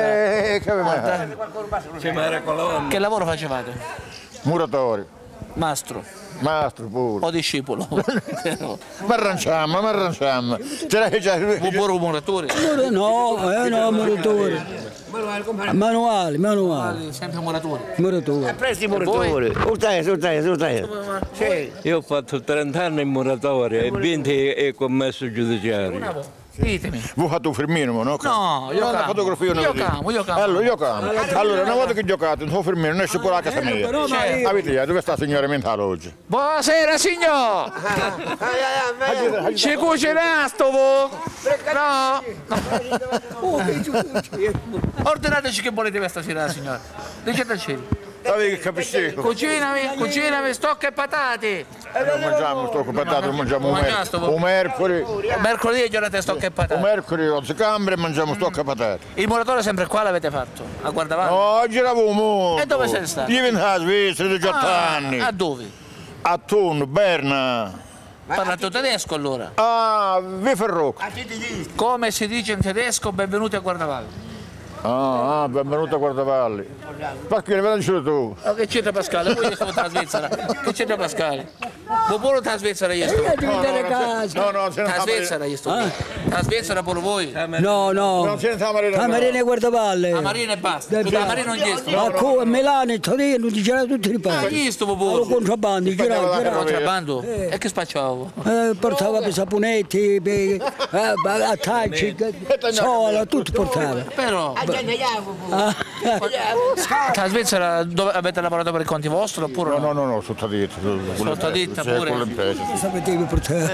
Che lavoro facevate? Muratori. Mastro pure. o discepolo? Ma arranciamo. C'era già... Pure un muratore? No, muratore. Manuali. Sempre muratori? Muratore. Presti muratore. Urtai. Sì. Io ho fatto 30 anni in muratore e 20 è commesso giudiziario. Ditemi. Voi fate un firmino, no? No, io una fotografia io camo. Allora, io camo. Allora, una volta che giocate, un suo firmino, non esce pure a casa mia. Avete idea, dove sta la signora mentale oggi? Buonasera, signor! Ci cucinasto voi? No? Ordinateci che volete per stasera, signora. Diceteci. Che capisci? Cucinami, stocca e patate. Non mangiamo stocca e patate, non mangiamo un mercoledì. Mercoledì giornate stocca e patate. Un mercoledì, oggi cambre e mangiamo stocca e patate. Il muratore sempre qua l'avete fatto? A Guardavalle? No, giravo molto. E dove sei stato? Io vengo a Svizzera, 18 anni. A dove? A Thun, Berna. Parlato tedesco allora? Ah, vi Ferrocco. Come si dice in tedesco, benvenuti a Guardavalle? Benvenuto a Guardavalle. Perché ne vedi tu? Che c'entra Pasquale? Voi siete dalla Svizzera. Che c'entra Pasquale? Voi pure dalla Svizzera io sto. No, dalla Svizzera io sto. Dalla Svizzera pure voi? No. Non c'è la Marina. La Marina e Guardavalle. La Marina e basta. La Marina non chiesto. Ma come Milano e Torino, ti c'era tutti i Ma chi sto pure? Contrabbando, Contrabbando? E che spacciavo? Portava per saponetti, attacci, sola, tutto portava. Però la Svizzera dove avete lavorato per i conti vostri oppure no, sotto ditta. Sotto ditta pure? Sapevi portare.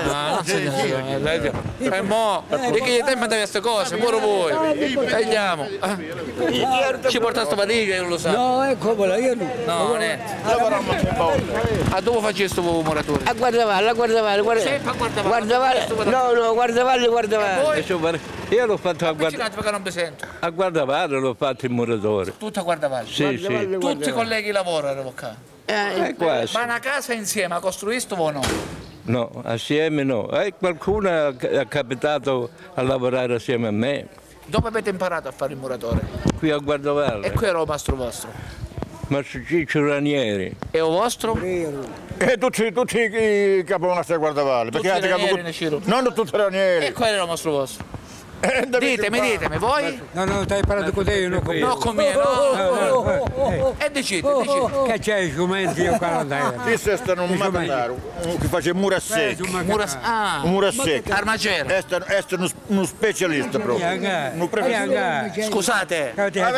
E mo, di che tempo devi queste cose? Pure voi. Tagliamo. Ci porta sta valigia, io non lo so. No, ecco quella, io no. No, niente. A dove facevi sto muratore? A Guardavalle. Sempre a Guardavalle. No, Guardavalle. Io l'ho fatto a Guardavalle. Perché non mi sento? A Guardavalle l'ho fatto il muratore. Tutto a Guardavalle? Sì. Tutti i colleghi lavorano qua? Quasi. Ma una casa insieme, ha costruito o no? No, assieme no. Qualcuno è capitato a lavorare assieme a me. Dove avete imparato a fare il muratore? Qui a Guardavalle. E qui era il mastro vostro? Mastro Ciccio Ranieri. E il vostro? Tutti i caponati a Guardavalle. Tutti Ranieri, non tutti Ranieri. E qual era il mastro vostro? Ditemi, voi? No, stai parlando con te, io non con me. No, con me, no. E decidi. Che c'è i strumenti io 40 euro? Questo è un matanario, che fa mura secca. Un mura secca. Armagero. È uno specialista proprio. Scusate.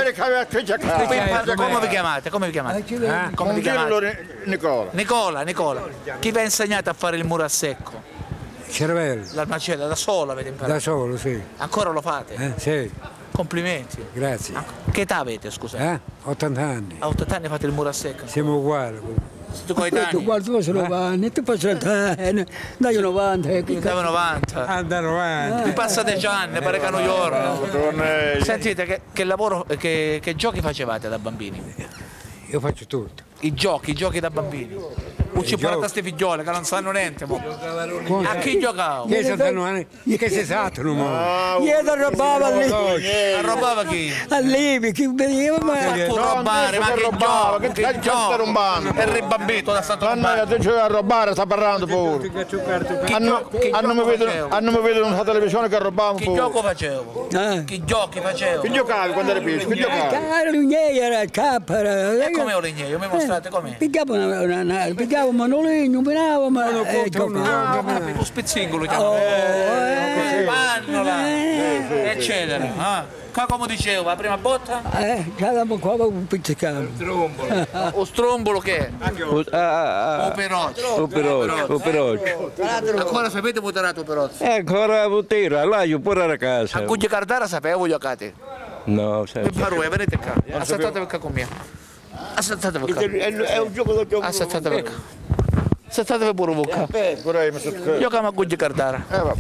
Come vi chiamate? Come vi chiamate? Nicola. Nicola. Chi vi ha insegnato a fare il muro a secco? Cervello. L'armacella da solo avete imparato? Da solo, sì. Ancora lo fate? Sì. Complimenti. Grazie. Che età avete, scusate? 80 anni. A 80 anni fate il muro a secco? Siamo uguali. Siete coetanei? Guarda, sono 90, tu fai 30 anni, dai 90. Dai 90. Andano avanti. Vi passate già anni, pare che a New York. Sentite, che lavoro, che giochi facevate da bambini? Io faccio tutto. I giochi da bambini. Ci porta queste figliole che non sanno niente. A chi giocavo? Che si sanno, mo? Io ti rubavo lì. Arrobava chi? All'Ibi, chi veniva, ma... Tu rubare, ma che gioco? Che gioco? È ribambito da stato rubare. Ma no, a rubare sta parlando pure. Hanno mi vedono sulla televisione che rubavamo pure. Che gioco facevo? Che giochi facevo? Che giocavi quando eri piccolo? Che giocavi? Era il capara. E come un legnaio? Mi mostrate com'è? Pigliavo un manolino, minavo, ma lo spezzingolo chiamano. Pannola, eccetera. Come dicevo, la prima botta? Già da qua un pizzicano. O strombolo che è? O peroccio. Ancora sapete votare o peroccio? Ancora votare, là io pure a casa. A Cuglia Cardara sapevo giocate? No, sempre. Per parole, venite qua. Assaltate per qua con me. Assaltate per qua. È un gioco da gioco. Assaltate per qua. Assaltate per pure bocca. Giochiamo a Cuglia Cardara.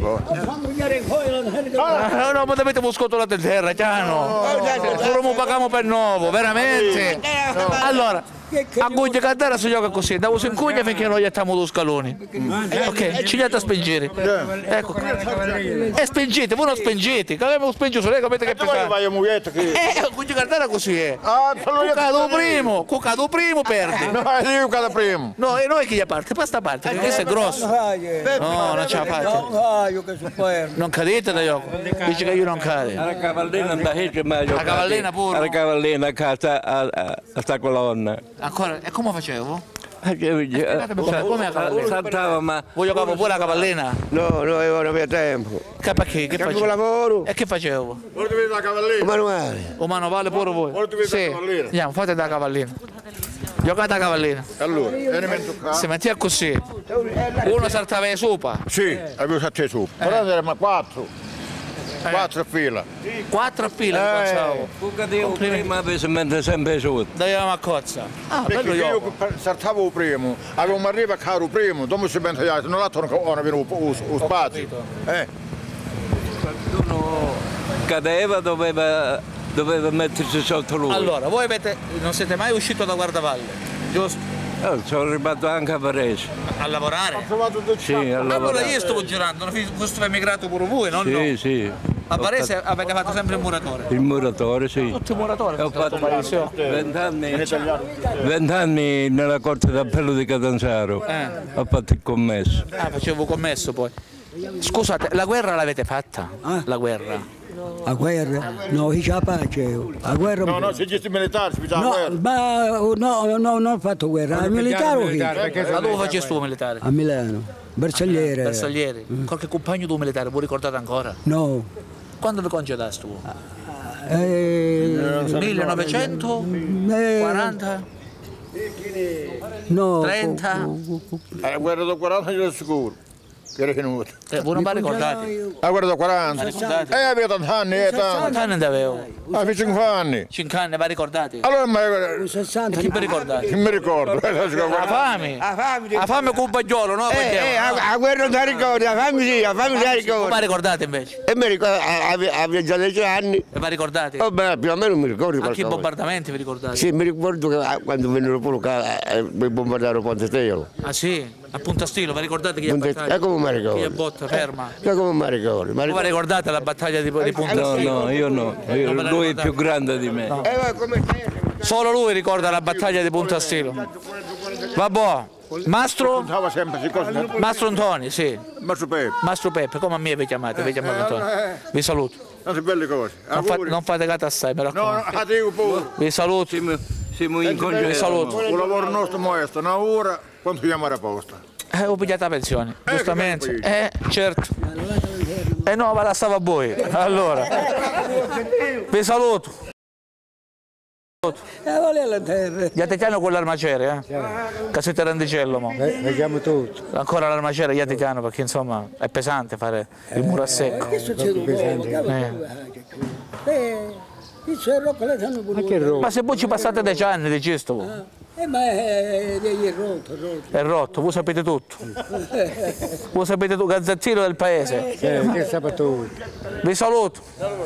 No, ma avete muscotolato in terra, chiaro. Pure mi paghiamo per nuovo, veramente. Allora, a Cuglia Cardara si gioca così, da uso in cuglia finché noi gettiamo due scaloni. Ok, ci andate a spingere. Ecco. E spingete, voi non spingete, che abbiamo spinto, lei capite che pesate. A Cuglia Cardara così è. Cucado primo perde. No, io cado primo. No, e noi chi gli parte? Questa parte, perché questo è grosso. No, non ce la faccio. Non cadete da gioco. Dice che io non cade. La cavallina da Hegge meglio. La cavallina pure. La cavallina a casa a sta colonna. Ancora, e come facevo? Come la cavallina? Saltava, ma... Voi giocavo pure la cavallina? No, io non avevo tempo. Perché? Che facevo? Lavoro. E che facevo? Volete vedere la cavallina? O manuale. O manuale pure voi? Volete vedere sì. la cavallina? Andiamo, fate da cavallina. Giocate a cavallina. Allora, si metteva così. Uno saltava in sopra. Sì, avevo saltato sopra. Però erano 4. 4 a fila. 4 a fila, pensavo. Prima mentre sempre sotto. Davamo a cozza. Perché io saltavo primo, avevo mi arriva a caro primo, dopo si pensa che non l'altro non avevo lo spazio. Qualcuno cadeva, doveva mettersi sotto lui. Allora, voi non siete mai uscito da guardavalle, giusto? Sono arrivato anche a Varese. A lavorare? Sì, a lavorare. Allora io stavo girando, questo è emigrato pure voi, no? Sì, sì. A Varese avete fatto sempre il muratore? Il muratore, sì. Tutti i muratori? Ho fatto 20 anni nella Corte d'Appello di Catanzaro. Ho fatto il commesso. Facevo commesso poi. Scusate, la guerra l'avete fatta? La guerra? La guerra? No, io ce la faccio. La guerra... No, se gesti militare, si faceva la guerra. Ma no, non ho fatto guerra. Al militare Ma dove facesti tu militare? A Milano, Bersagliere. Bersagliere. Qualche compagno tuo militare, voi ricordate ancora? No. Quando vi congedasti tu? 1940? No. 30? La guerra del 40 io sicuro. Che era venuto. Voi non vi ricordate? La guerra del 40. Avevo tanti anni, Quanti anni avevo? Avevo 5 anni. 5 anni, vi ricordate? Allora, ma... 60. Chi vi ricordate? Chi mi ricordo? La fame? La fame con un bagliolo, no? La guerra non la ricordo, la fame sì, la fame la ricordo. Ma ricordate invece? E mi ricordo, avevo già 10 anni. E vi ricordate? Oh, beh, più o meno mi ricordo anche qualcosa. i bombardamenti vi ricordate? Sì, mi ricordo che quando vennero pure mi bombardarono Ponte Stelo. Ah sì? A Punta Stilo, vi ricordate chi è battaglia? E come mi ricordo? Chi è botta, ferma? E come mi ricordo? Ma vi ricordate la battaglia di Punta Stilo? No, io no. Lui è più grande di me. No. Solo lui ricorda la battaglia di Punta Stilo. Vabbè. Mastro? Mastro Antoni, sì. Mastro Peppe. Mastro Peppe, come a me vi chiamate? Vi chiamate Antonio. Vi saluto. Sono belle cose. Non fate gato assai, mi raccomando. No, a te pure. Vi saluto. Siamo in congedo. Vi saluto. Il lavoro nostro maestro, una ora, quando chiamare a posta. Ho pigliato la pensione, giustamente. Certo. E no, ma la stava a voi. Allora. Vi saluto. Gli Tetiano con l'armaciere, Casetta Randicello, mo. Vediamo tutto. Ancora l'armaciere gli Tetiano perché insomma è pesante fare il muro a secco. Ma se voi ci passate 10 anni di gesto, Ma è rotto. È rotto, voi sapete tutto. Voi sapete tu, gazzettino del paese. Che sabato. Vi saluto.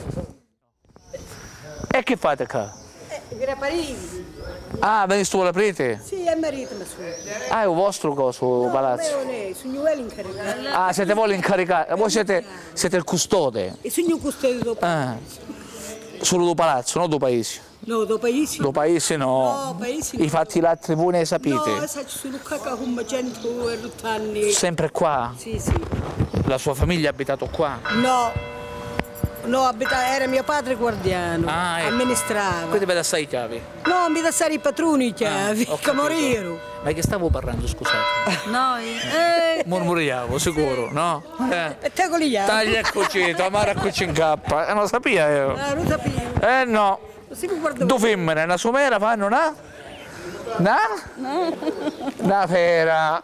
E che fate qua? Per Parigi. Ah, veniste voi l'aprite? Sì, è marito, ma su. Ah, è un vostro coso, palazzo? No, sono io l'incaricato. Ah, siete voi l'incaricato, voi siete il custode? E sono io custode dopo. Solo do palazzo, non do paese? No, do paese. Do paese no. No, paese no. I fatti l'altri voi ne sapete? No, sono qua come 108 anni. Sempre qua? Sì. La sua famiglia ha abitato qua? No, era mio padre guardiano, amministrava. Quindi vede assai i chiavi? No, mi da stare i patroni i chiavi, che morirono. Ma che stavo parlando, scusate? Noi? Mormoriamo, sicuro, no? E te con gli chiavi? Tagli e cucito, amare a cucci in cappa, non lo sapevo io. Non sapevo. No. Due femmine, una somera fanno una fera.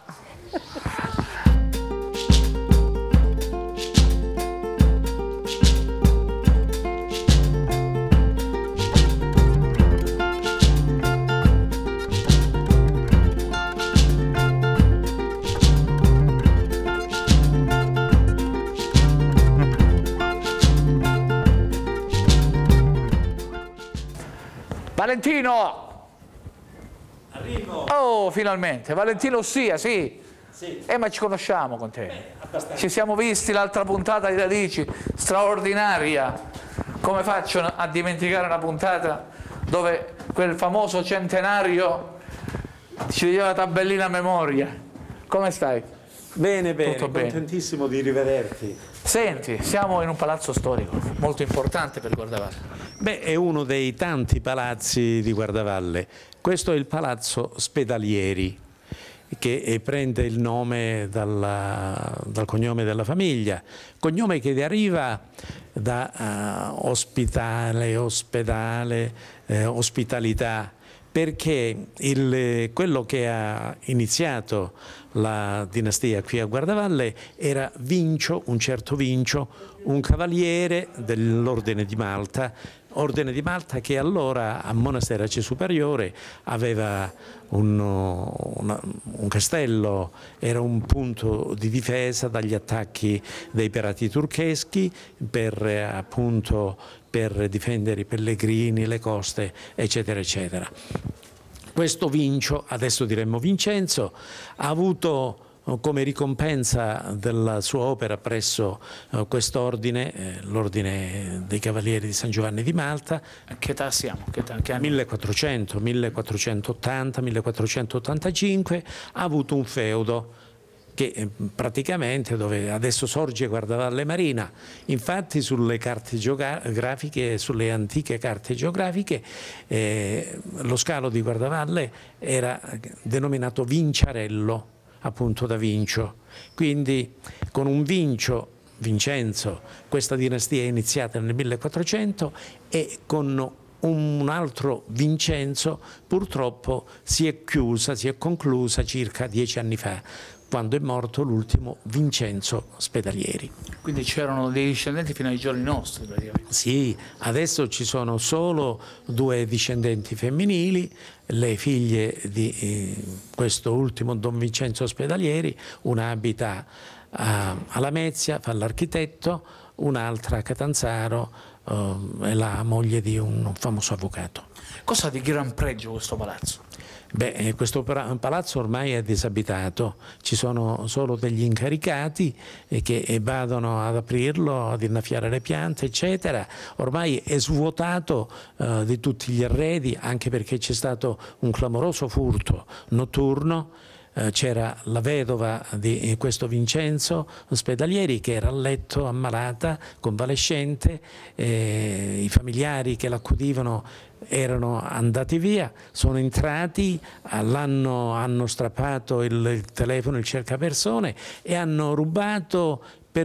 Valentino! Arrivo! Oh, finalmente! Valentino Ossia, sì! Ma ci conosciamo con te. Ci siamo visti l'altra puntata di Radici, straordinaria. Come faccio a dimenticare una puntata dove quel famoso centenario ci diceva la tabellina a memoria? Come stai? Bene, Tutto bene. Contentissimo di rivederti. Senti, siamo in un palazzo storico, molto importante per Guardavalle. Beh, è uno dei tanti palazzi di Guardavalle. Questo è il Palazzo Spedalieri, che prende il nome dal cognome della famiglia, cognome che deriva da ospedale, ospitalità, perché quello che ha iniziato la dinastia qui a Guardavalle era Vincio, un certo Vincio, un cavaliere dell'Ordine di Malta, Ordine di Malta che allora a Monasterace Superiore aveva un castello, era un punto di difesa dagli attacchi dei pirati turcheschi per difendere i pellegrini, le coste, eccetera, eccetera. Questo Vincio, adesso diremmo Vincenzo, ha avuto come ricompensa della sua opera presso quest'ordine, l'Ordine dei Cavalieri di San Giovanni di Malta. A che età siamo? Che anni? 1400, 1480, 1485, ha avuto un feudo che praticamente dove adesso sorge Guardavalle Marina. Infatti sulle carte geografiche, sulle antiche carte geografiche, lo scalo di Guardavalle era denominato Vinciarello, appunto da Vincio. Quindi con un Vincenzo, questa dinastia è iniziata nel 1400 e con un altro Vincenzo purtroppo si è conclusa circa 10 anni fa, quando è morto l'ultimo Vincenzo Spedalieri. Quindi c'erano dei discendenti fino ai giorni nostri praticamente. Sì, adesso ci sono solo 2 discendenti femminili, le figlie di questo ultimo Don Vincenzo Spedalieri, una abita a Lamezia, fa l'architetto, un'altra a Catanzaro, è la moglie di un famoso avvocato. Cosa ha di gran pregio questo palazzo? Beh, questo palazzo ormai è disabitato, ci sono solo degli incaricati che vadano ad aprirlo, ad innaffiare le piante, eccetera. Ormai è svuotato di tutti gli arredi, anche perché c'è stato un clamoroso furto notturno. C'era la vedova di questo Vincenzo Spedalieri che era a letto, ammalata, convalescente, i familiari che l'accudivano erano andati via, sono entrati, hanno strappato il telefono, il cercapersone e hanno rubato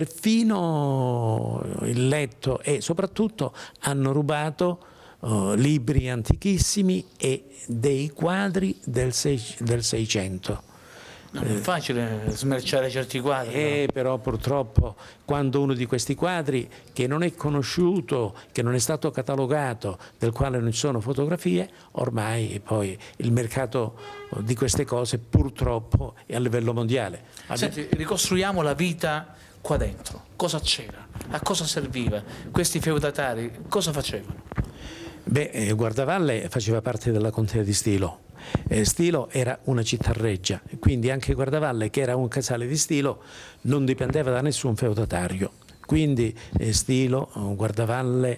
perfino il letto e soprattutto hanno rubato libri antichissimi e dei quadri del 600. Non è facile smerciare certi quadri. Però purtroppo quando uno di questi quadri che non è conosciuto, che non è stato catalogato, del quale non ci sono fotografie, ormai poi il mercato di queste cose purtroppo è a livello mondiale. Senti, ricostruiamo la vita qua dentro. Cosa c'era? A cosa serviva? Questi feudatari cosa facevano? Beh, Guardavalle faceva parte della contea di Stilo. Stilo era una città reggia, quindi anche Guardavalle, che era un casale di Stilo, non dipendeva da nessun feudatario. Quindi Stilo, Guardavalle,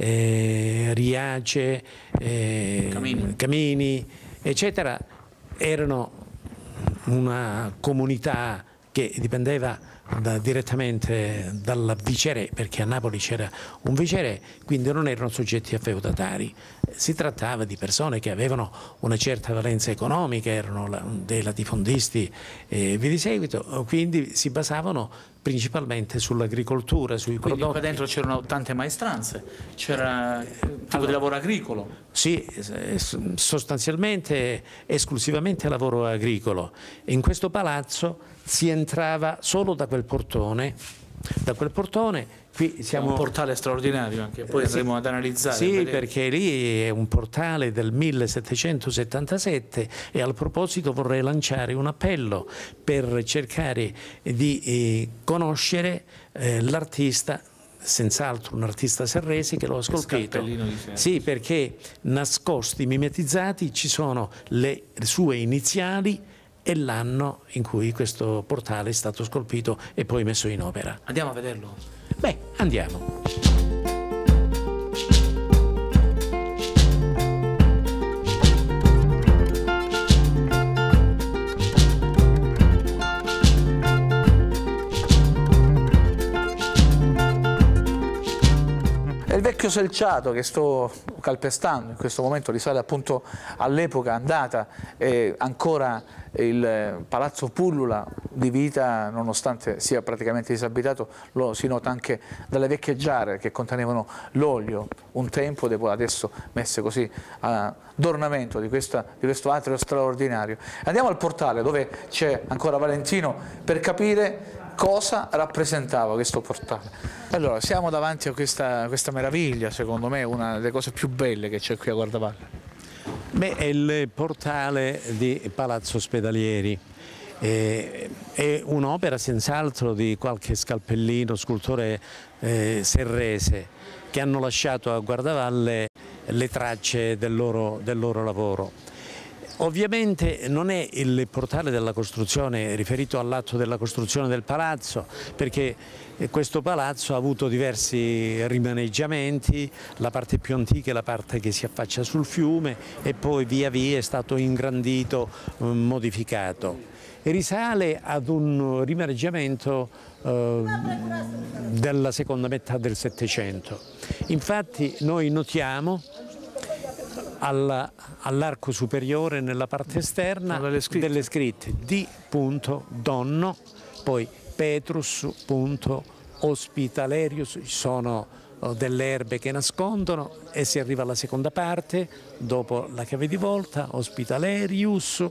Riace, Camini, eccetera, erano una comunità che dipendeva direttamente dal viceré, perché a Napoli c'era un viceré, quindi non erano soggetti a feudatari. Si trattava di persone che avevano una certa valenza economica, erano dei latifondisti e via di seguito, quindi si basavano principalmente sull'agricoltura, sui prodotti. Qua dentro c'erano tante maestranze, c'era tipo di lavoro agricolo? Sì, sostanzialmente esclusivamente lavoro agricolo. In questo palazzo si entrava solo da quel portone. Da quel portone qui siamo... un portale straordinario anche, poi andremo ad analizzare. Sì, perché lì è un portale del 1777 e al proposito vorrei lanciare un appello per cercare di conoscere l'artista, senz'altro un artista serrese che lo ha scolpito. Sì, perché nascosti, mimetizzati ci sono le sue iniziali e l'anno in cui questo portale è stato scolpito e poi messo in opera. Andiamo a vederlo? Beh, andiamo. È il vecchio selciato che sto calpestando, in questo momento risale appunto all'epoca andata, ancora il Palazzo Pullula di vita, nonostante sia praticamente disabitato, lo si nota anche dalle vecchie giare che contenevano l'olio, un tempo, adesso messe così d'ornamento di questo atrio straordinario. Andiamo al portale dove c'è ancora Valentino per capire cosa rappresentava questo portale. Allora, siamo davanti a questa meraviglia, secondo me una delle cose più belle che c'è qui a Guardavalle. Beh, è il portale di Palazzo Spedalieri. È un'opera senz'altro di qualche scalpellino, scultore serrese, che hanno lasciato a Guardavalle le tracce del loro lavoro. Ovviamente non è il portale della costruzione riferito all'atto della costruzione del palazzo, perché questo palazzo ha avuto diversi rimaneggiamenti, la parte più antica è la parte che si affaccia sul fiume e poi via via è stato ingrandito, modificato. E risale ad un rimaneggiamento della seconda metà del Settecento. Infatti noi notiamo all'arco superiore nella parte esterna delle scritte D. Donno, poi Petrus, Hospitalerius, ci sono delle erbe che nascondono e si arriva alla seconda parte, dopo la chiave di volta, Hospitalerius,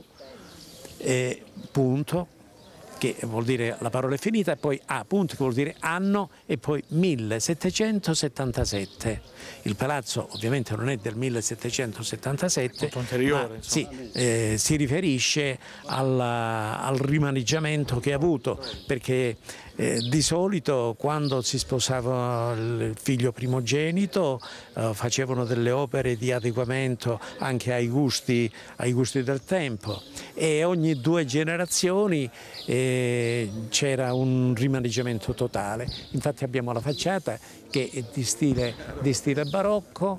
punto, che vuol dire la parola è finita, e poi A, punto, che vuol dire anno, e poi 1777. Il palazzo ovviamente non è del 1777, anteriore, sì, si riferisce al rimaneggiamento che ha avuto, perché di solito quando si sposava il figlio primogenito facevano delle opere di adeguamento anche ai gusti del tempo, e ogni 2 generazioni c'era un rimaneggiamento totale. Infatti abbiamo la facciata che è di stile barocco,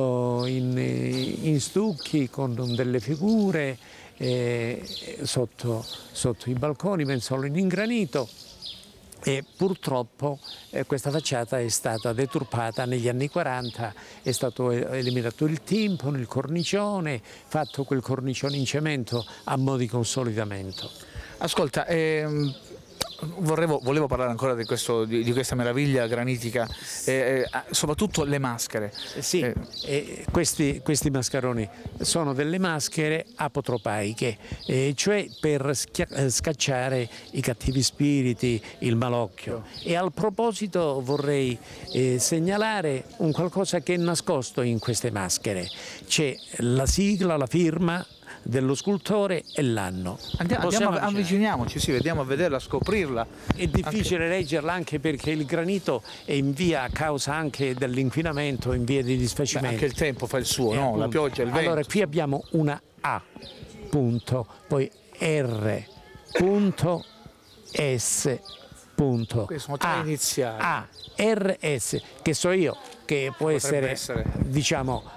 in stucchi con delle figure, sotto i balconi mensole in granito. E purtroppo questa facciata è stata deturpata negli anni 40, è stato eliminato il timpano, il cornicione, fatto quel cornicione in cemento a mo' di consolidamento. Ascolta, volevo parlare ancora di questa meraviglia granitica, soprattutto le maschere. Sì, questi mascheroni sono delle maschere apotropaiche, cioè per scacciare i cattivi spiriti, il malocchio. E al proposito vorrei segnalare un qualcosa che è nascosto in queste maschere. C'è la sigla, la firma dello scultore e l'anno. Avviciniamoci, sì, vediamo a vederla, a scoprirla. È difficile leggerla anche perché il granito è in via a causa anche dell'inquinamento, in via di disfacimento. Anche il tempo fa il suo, no? La pioggia, il vento. Allora qui abbiamo una A, punto, poi R, punto, S, punto. Questi sono tre iniziali. A, R, S, che so io, che può essere, diciamo,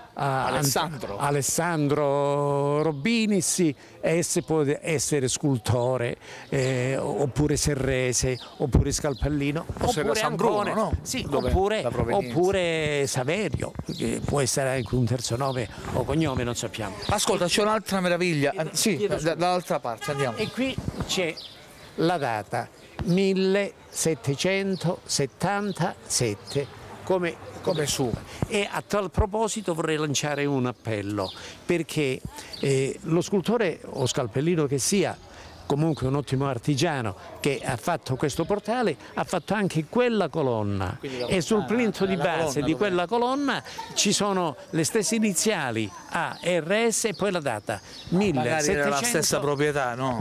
Alessandro Robinis, S può essere scultore, oppure Serrese, oppure Scalpellino, oppure San Bruno, Ancone, no? sì, oppure Saverio, che può essere anche un terzo nome o cognome, non sappiamo. Ascolta, c'è un'altra meraviglia, sì, dall'altra parte, andiamo. E qui c'è la data 1777 come su. E a tal proposito vorrei lanciare un appello, perché lo scultore o Scalpellino che sia, comunque un ottimo artigiano che ha fatto questo portale, ha fatto anche quella colonna, e sul plinto di base di quella colonna ci sono le stesse iniziali ARS e poi la data 1700, era la stessa proprietà, no?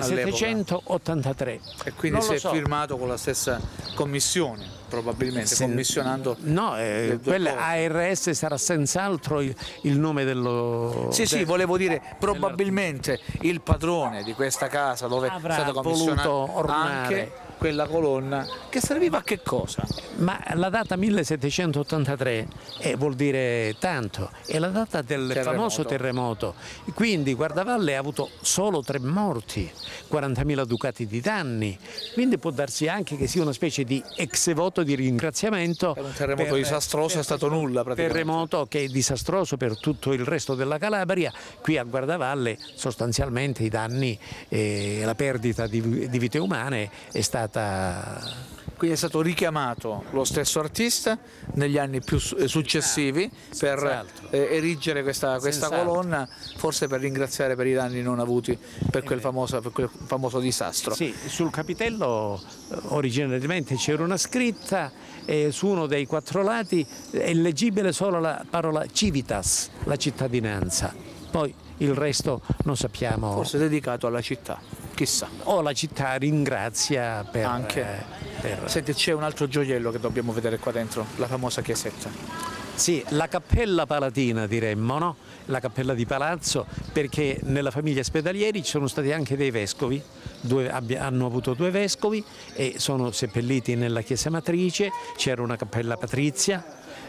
1783. E quindi si è firmato con la stessa commissione, probabilmente, commissionando. No, quella ARS sarà senz'altro il nome dello. Sì, volevo dire, probabilmente il padrone di questa casa dove è stata commissionata anche quella colonna, che serviva a che cosa? Ma la data 1783 vuol dire tanto, è la data del famoso terremoto, quindi Guardavalle ha avuto solo 3 morti, 40.000 ducati di danni, quindi può darsi anche che sia una specie di ex voto di ringraziamento. Per un terremoto disastroso è stato nulla praticamente. Terremoto che è disastroso per tutto il resto della Calabria, qui a Guardavalle sostanzialmente i danni e la perdita di vite umane è stata. Quindi è stato richiamato lo stesso artista negli anni più successivi per erigere questa colonna, forse per ringraziare per i danni non avuti per quel famoso disastro. Sì, sul capitello originariamente c'era una scritta e su uno dei 4 lati è leggibile solo la parola civitas, la cittadinanza. Poi il resto non sappiamo. Forse dedicato alla città, chissà. O la città ringrazia per. Anche. Senti, c'è un altro gioiello che dobbiamo vedere qua dentro, la famosa chiesetta. Sì, la cappella palatina diremmo, no? La cappella di palazzo, perché nella famiglia Spedalieri ci sono stati anche dei vescovi, hanno avuto 2 vescovi e sono seppelliti nella chiesa matrice. C'era una cappella patrizia,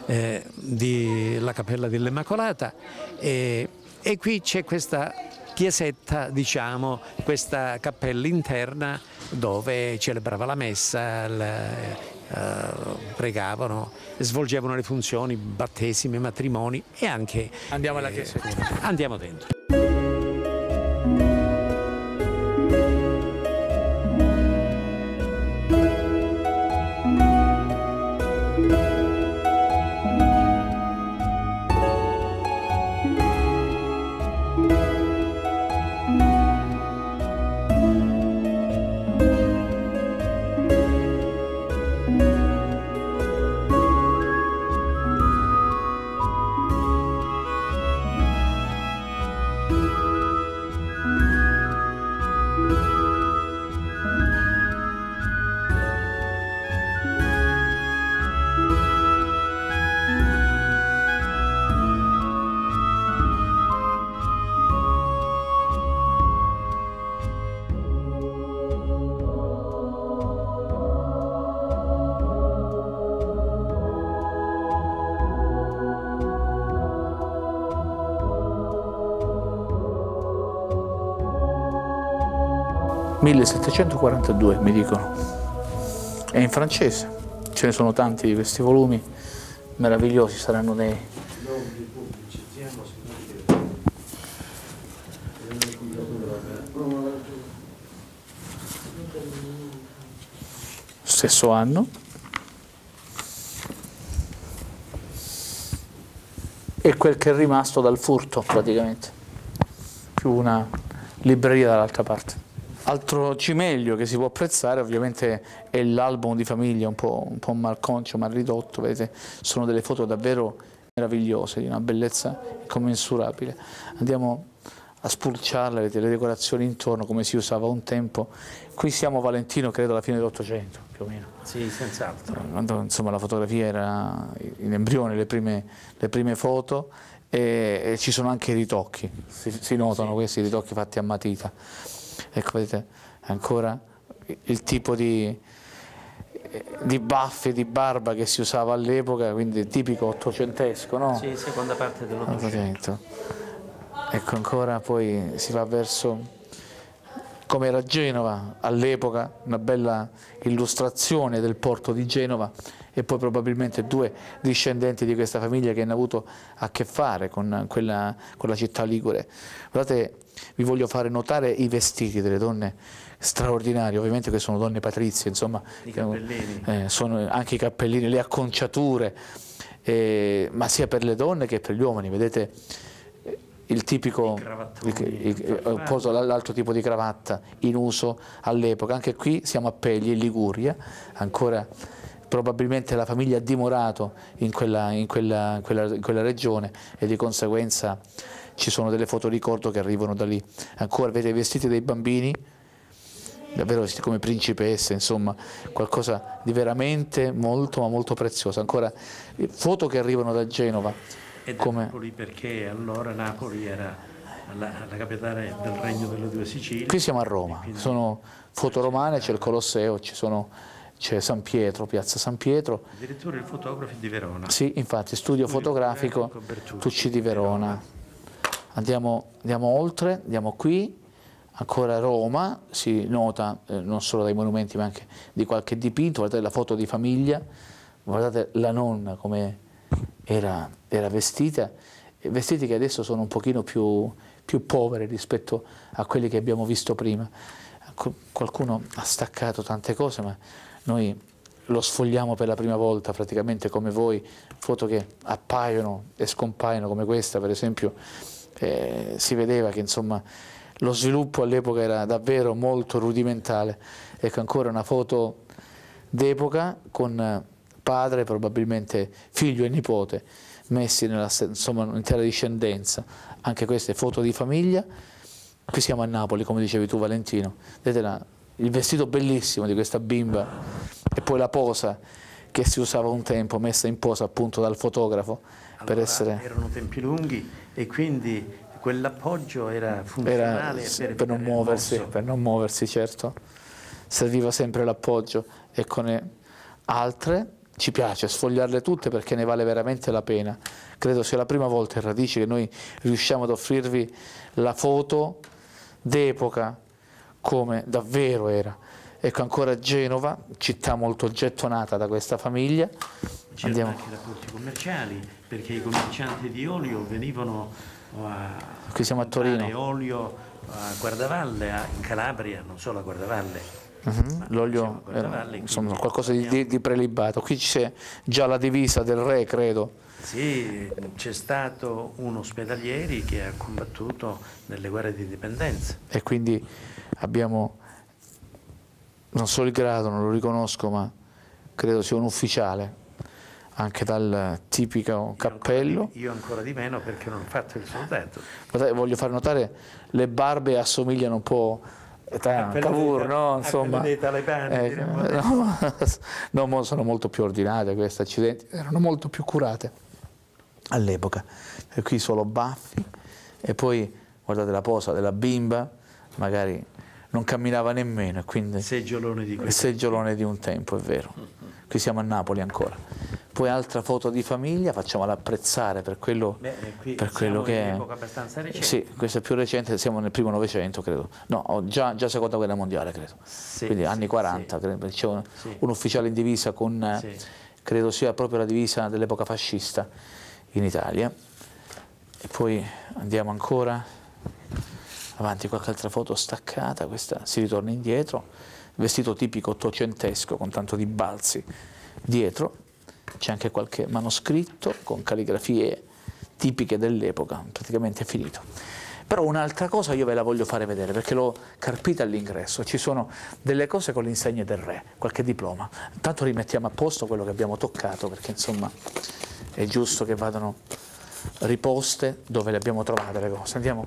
la cappella dell'Immacolata, e qui c'è questa chiesetta, diciamo, questa cappella interna dove celebrava la messa, pregavano, svolgevano le funzioni, battesimi, matrimoni e anche. Andiamo alla chiesetta. Andiamo dentro. «1742» mi dicono, è in francese, ce ne sono tanti di questi volumi meravigliosi, saranno dei. stesso anno. E quel che è rimasto dal furto praticamente, più una libreria dall'altra parte. Altro cimelio che si può apprezzare ovviamente è l'album di famiglia, un po' malconcio, mal ridotto, vedete, sono delle foto davvero meravigliose, di una bellezza incommensurabile. Andiamo a spulciarle, vedete le decorazioni intorno come si usava un tempo. Qui siamo, Valentino, credo alla fine dell'Ottocento, più o meno. Sì, senz'altro. Quando insomma la fotografia era in embrione, le prime foto, e ci sono anche i ritocchi, si notano questi ritocchi fatti a matita. Ecco, vedete, ancora il tipo di baffi, di barba che si usava all'epoca, quindi tipico ottocentesco, no? Sì, seconda parte dell'Ottocento. Ecco, ancora poi si va verso come era Genova all'epoca, una bella illustrazione del porto di Genova, e poi probabilmente due discendenti di questa famiglia che hanno avuto a che fare con la città ligure. Guardate, vi voglio fare notare i vestiti delle donne straordinari, ovviamente che sono donne patrizie, insomma, i cappellini. Sono anche i cappellini, le acconciature, ma sia per le donne che per gli uomini, vedete il tipico, l'altro tipo di cravatta in uso all'epoca. Anche qui siamo a Pegli, in Liguria, ancora probabilmente la famiglia ha dimorato in quella regione, e di conseguenza ci sono delle foto ricordo che arrivano da lì. Ancora vedete i vestiti dei bambini, davvero vestiti come principesse, insomma qualcosa di veramente molto ma molto prezioso. Ancora foto che arrivano da Genova. E da Napoli, perché allora Napoli era la capitale del Regno delle Due Sicilie. Qui siamo a Roma, sono foto romane, c'è il Colosseo, c'è San Pietro, piazza San Pietro. Addirittura il fotografo di Verona. Sì, infatti, studio fotografico Tucci di Verona. Andiamo oltre, andiamo qui, ancora Roma, si nota non solo dai monumenti ma anche di qualche dipinto. Guardate la foto di famiglia, guardate la nonna come era vestita, vestiti che adesso sono un pochino più poveri rispetto a quelli che abbiamo visto prima. Qualcuno ha staccato tante cose, ma noi lo sfogliamo per la prima volta praticamente come voi, foto che appaiono e scompaiono come questa per esempio. Si vedeva che insomma lo sviluppo all'epoca era davvero molto rudimentale. Ecco ancora una foto d'epoca con padre, probabilmente figlio e nipote, messi insomma un'intera discendenza. Anche queste foto di famiglia. Qui siamo a Napoli, come dicevi tu Valentino, vedete il vestito bellissimo di questa bimba, e poi la posa che si usava un tempo, messa in posa appunto dal fotografo. Allora, erano tempi lunghi e quindi quell'appoggio era funzionale per non muoversi, certo, serviva sempre l'appoggio. E con altre ci piace sfogliarle tutte perché ne vale veramente la pena. Credo sia la prima volta in Radici che noi riusciamo ad offrirvi la foto d'epoca come davvero era. Ecco ancora Genova, città molto gettonata da questa famiglia. C'erano anche rapporti commerciali, perché i commercianti di olio venivano qui siamo a Torino. Olio a Guardavalle, in Calabria, non solo a Guardavalle. L'olio era insomma qualcosa di prelibato. Qui c'è già la divisa del re, credo. Sì, c'è stato un ospedalieri che ha combattuto nelle guerre di indipendenza. E quindi abbiamo non solo il grado, non lo riconosco, ma credo sia un ufficiale, anche dal tipico cappello. Io ancora di meno perché non ho fatto il soldato. Voglio far notare, le barbe assomigliano un po' Cavour, no? Insomma, no, sono molto più ordinate queste, accidenti, erano molto più curate all'epoca. E qui solo baffi, e poi guardate la posa della bimba, magari non camminava nemmeno, quindi seggiolone di un tempo, è vero. Qui siamo a Napoli ancora. Poi altra foto di famiglia, facciamola apprezzare per quello, che è. Un'epoca abbastanza recente. Sì, questa è più recente, siamo nel primo Novecento, credo. No, già seconda guerra mondiale, credo. Sì, quindi anni 40, credo. C'è un ufficiale in divisa con, credo sia proprio la divisa dell'epoca fascista in Italia. E poi andiamo ancora avanti, qualche altra foto staccata, questa si ritorna indietro. vestito tipico ottocentesco con tanto di balzi dietro, c'è anche qualche manoscritto con calligrafie tipiche dell'epoca, praticamente finito. Però un'altra cosa io ve la voglio fare vedere, perché l'ho carpita all'ingresso, ci sono delle cose con l'insegna del re, qualche diploma. Intanto rimettiamo a posto quello che abbiamo toccato, perché insomma è giusto che vadano riposte dove le abbiamo trovate le cose. Andiamo.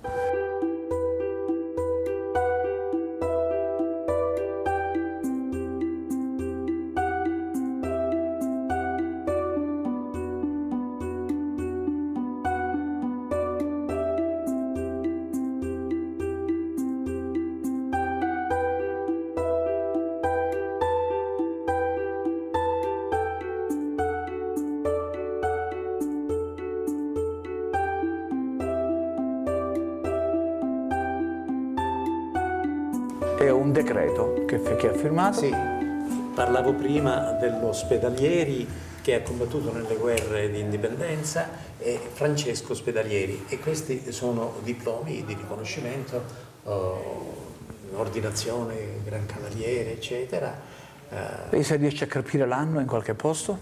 È un decreto che ha firmato? Sì, parlavo prima dello Spedalieri che ha combattuto nelle guerre di indipendenza, e Francesco Spedalieri, e questi sono diplomi di riconoscimento, ordinazione, Gran Cavaliere, eccetera. E se riesci a capire l'anno in qualche posto?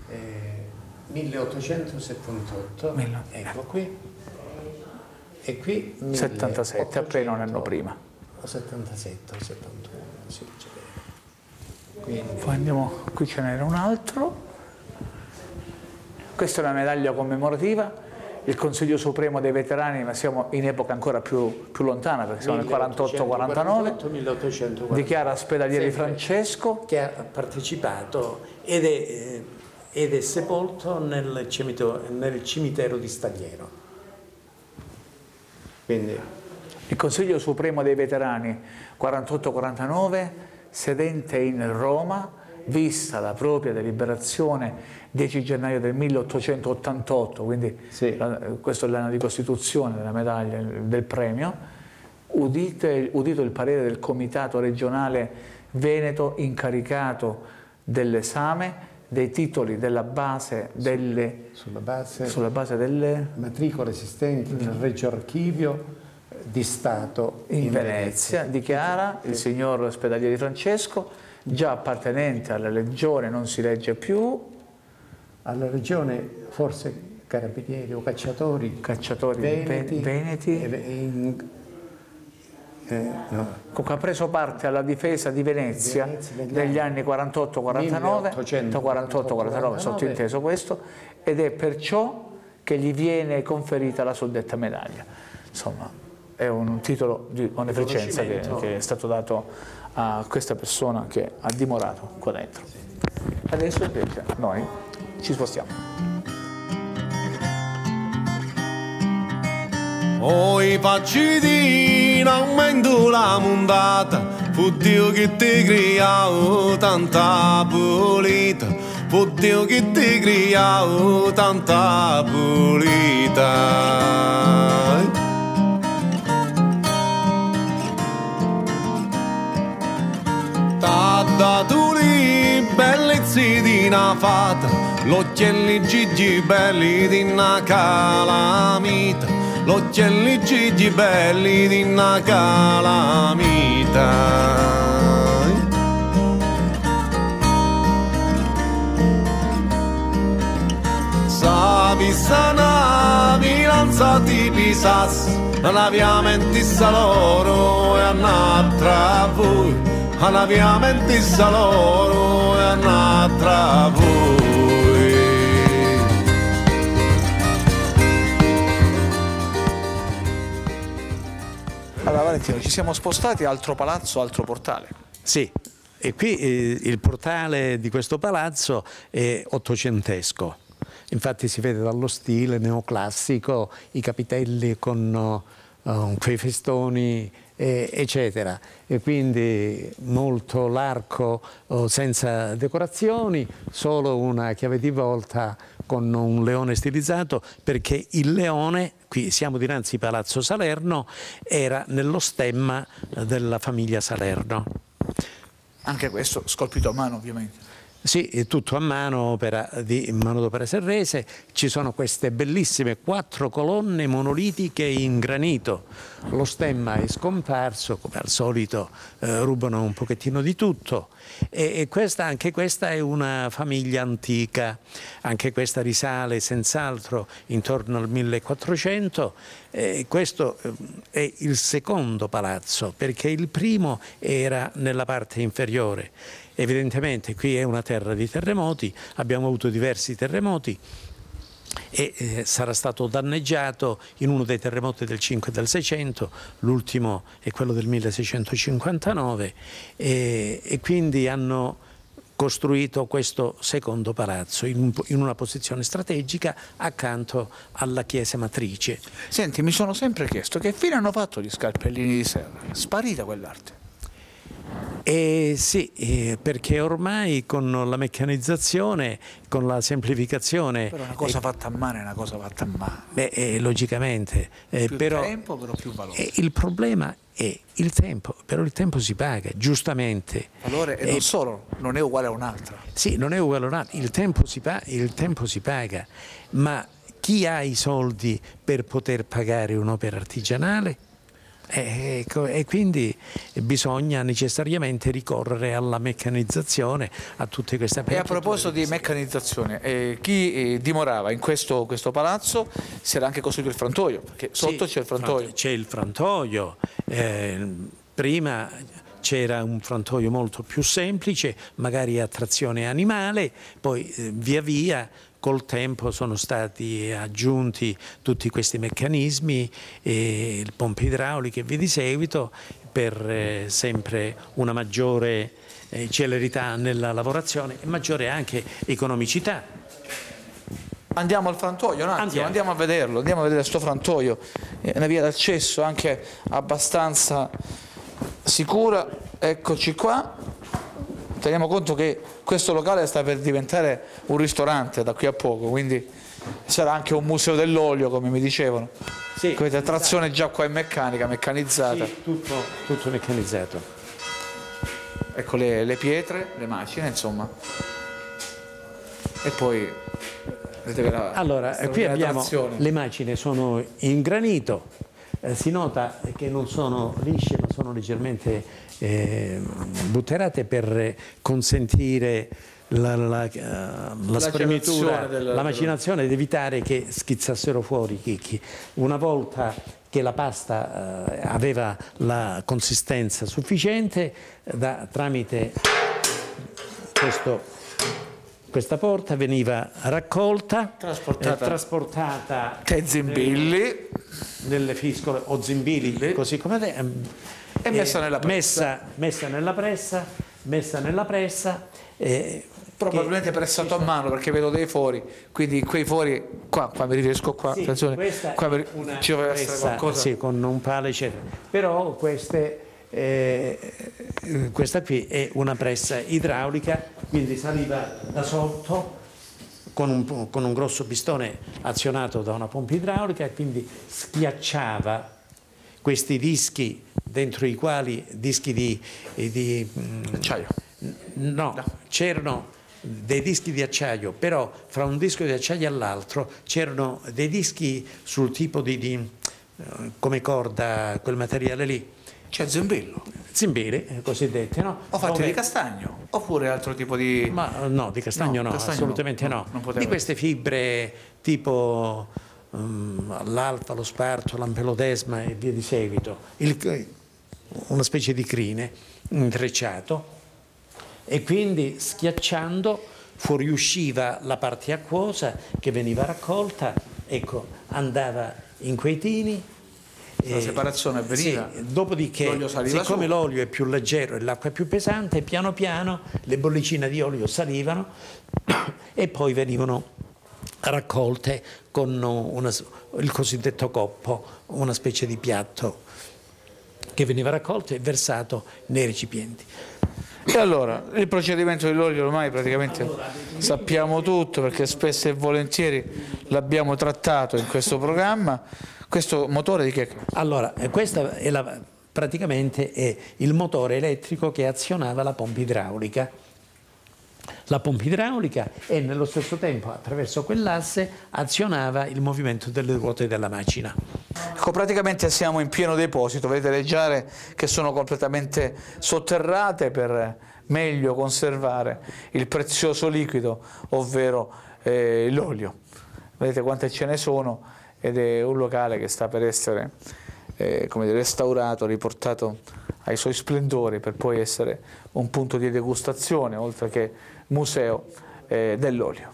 1878, ecco qui, e qui 77, appena un anno prima. O 77 o 71, sì, quindi... Poi andiamo, qui ce n'era un altro. Questa è una medaglia commemorativa, il Consiglio Supremo dei Veterani, ma siamo in epoca ancora più lontana, perché siamo nel 48-49, dichiara Spedalieri Francesco. Che ha partecipato ed è sepolto nel cimitero di Staglieno. Quindi... Il Consiglio Supremo dei Veterani 48-49, sedente in Roma, vista la propria deliberazione 10 gennaio del 1888, quindi sì, questo è l'anno di costituzione della medaglia, del premio, udito il parere del Comitato regionale Veneto incaricato dell'esame dei titoli della base delle... Sulla base delle matricole esistenti nel Regio Archivio di Stato in Venezia, dichiara il signor Spedalieri Francesco, già appartenente alla Legione, non si legge più, alla Legione forse Carabinieri o Cacciatori Veneti. No. Ha preso parte alla difesa di Venezia negli anni 48-49, sottinteso questo, ed è perciò che gli viene conferita la suddetta medaglia. Insomma, è un titolo di onorificenza che è stato dato a questa persona che ha dimorato qua dentro. Adesso invece noi ci spostiamo. Oi paccidina, aumento la montata, fu Dio che ti criavo tanta pulita, fu Dio che ti criavo tanta pulita. T'ha dato lì bellezze di una fata, l'occhielli gigi belli di una calamita, l'occhielli gigi belli di una calamita. Sapi sana lanzati pisas, la via mentissa loro e un'altra voi, la via mentissa loro e un'altra voi. Allora Valentino, ci siamo spostati, altro palazzo, altro portale. Sì, e qui il portale di questo palazzo è ottocentesco. Infatti si vede dallo stile neoclassico, i capitelli con quei festoni, eccetera. E quindi molto l'arco senza decorazioni, solo una chiave di volta con un leone stilizzato, perché il leone, qui siamo dinanzi a Palazzo Salerno, era nello stemma della famiglia Salerno. Anche questo scolpito a mano, ovviamente. Sì, è tutto a mano, opera di manodopera serrese. Ci sono queste bellissime 4 colonne monolitiche in granito. Lo stemma è scomparso, come al solito rubano un pochettino di tutto. E anche questa è una famiglia antica, anche questa risale senz'altro intorno al 1400. Questo è il secondo palazzo, perché il primo era nella parte inferiore. Evidentemente qui è una terra di terremoti, abbiamo avuto diversi terremoti e sarà stato danneggiato in uno dei terremoti del 5 e del 600, l'ultimo è quello del 1659 e quindi hanno costruito questo secondo palazzo in una posizione strategica accanto alla chiesa matrice. Senti, mi sono sempre chiesto che fine hanno fatto gli scalpellini di Serra? Sparita quell'arte. Sì, perché ormai con la meccanizzazione, con la semplificazione... Però una cosa fatta a mano è una cosa fatta a mano. Logicamente. Più però, tempo, però più valore. Il problema è il tempo, però il tempo si paga, giustamente. Valore e non solo, non è uguale a un'altra. Sì, non è uguale a un'altra, il tempo si paga, ma chi ha i soldi per poter pagare un'opera artigianale? E quindi bisogna necessariamente ricorrere alla meccanizzazione, a tutte queste E a proposito di meccanizzazione, chi dimorava in questo palazzo si era anche costruito il frantoio, perché sotto c'è il frantoio. C'è il frantoio, prima c'era un frantoio molto più semplice, magari a trazione animale, poi via via col tempo sono stati aggiunti tutti questi meccanismi, il pompe idrauliche e via di seguito, per sempre una maggiore celerità nella lavorazione e maggiore anche economicità. Andiamo al frantoio un attimo, andiamo a vederlo, andiamo a vedere questo frantoio, una via d'accesso anche abbastanza sicura, eccoci qua. Teniamo conto che questo locale sta per diventare un ristorante da qui a poco, quindi sarà anche un museo dell'olio, come mi dicevano. Sì, questa trazione già qua è meccanica, meccanizzata. Sì, tutto meccanizzato. Ecco le pietre, le macine, insomma. E poi allora, qui abbiamo le macine, sono in granito, si nota che non sono lisce ma sono leggermente butterate per consentire la spremitura, la macinazione ed evitare che schizzassero fuori i chicchi. Una volta che la pasta aveva la consistenza sufficiente, tramite questa porta veniva raccolta, trasportata ai zimbilli, nelle fiscole o zimbili, così come e messa nella pressa. Messa nella pressa. Probabilmente pressato a mano, perché vedo dei fori, quindi quei fori qua mi riferisco qua, sì, attenzione, qua ci deve essere qualcosa. Sì, con un palo eccetera. Però questa qui è una pressa idraulica, quindi saliva da sotto con un grosso pistone azionato da una pompa idraulica e quindi schiacciava questi dischi, dentro i quali dischi di acciaio. No, c'erano dei dischi di acciaio, però fra un disco di acciaio e l'altro c'erano dei dischi sul tipo come corda, quel materiale lì. C'è zimbillo. Zimbili, cosiddette, no? O fatti di castagno, oppure altro tipo di... Ma no, di castagno no, assolutamente no. Di queste fibre tipo l'alfa, lo sparto, l'ampelodesma e via di seguito. Una specie di crine intrecciato. E quindi schiacciando fuoriusciva la parte acquosa che veniva raccolta, ecco, andava in quei tini. La separazione avveniva. Sì, dopodiché, siccome l'olio è più leggero e l'acqua è più pesante, piano piano le bollicine di olio salivano e poi venivano raccolte con il cosiddetto coppo, una specie di piatto che veniva raccolto e versato nei recipienti. E allora, il procedimento dell'olio ormai praticamente sappiamo tutto, perché spesso e volentieri l'abbiamo trattato in questo programma. Questo motore di che? Allora, questa è praticamente è il motore elettrico che azionava la pompa idraulica. la pompa idraulica e nello stesso tempo attraverso quell'asse azionava il movimento delle ruote della macchina. Ecco, praticamente siamo in pieno deposito, vedete le giare che sono completamente sotterrate per meglio conservare il prezioso liquido, ovvero l'olio. Vedete quante ce ne sono ed è un locale che sta per essere come dire, restaurato, riportato ai suoi splendori per poi essere un punto di degustazione oltre che museo dell'olio.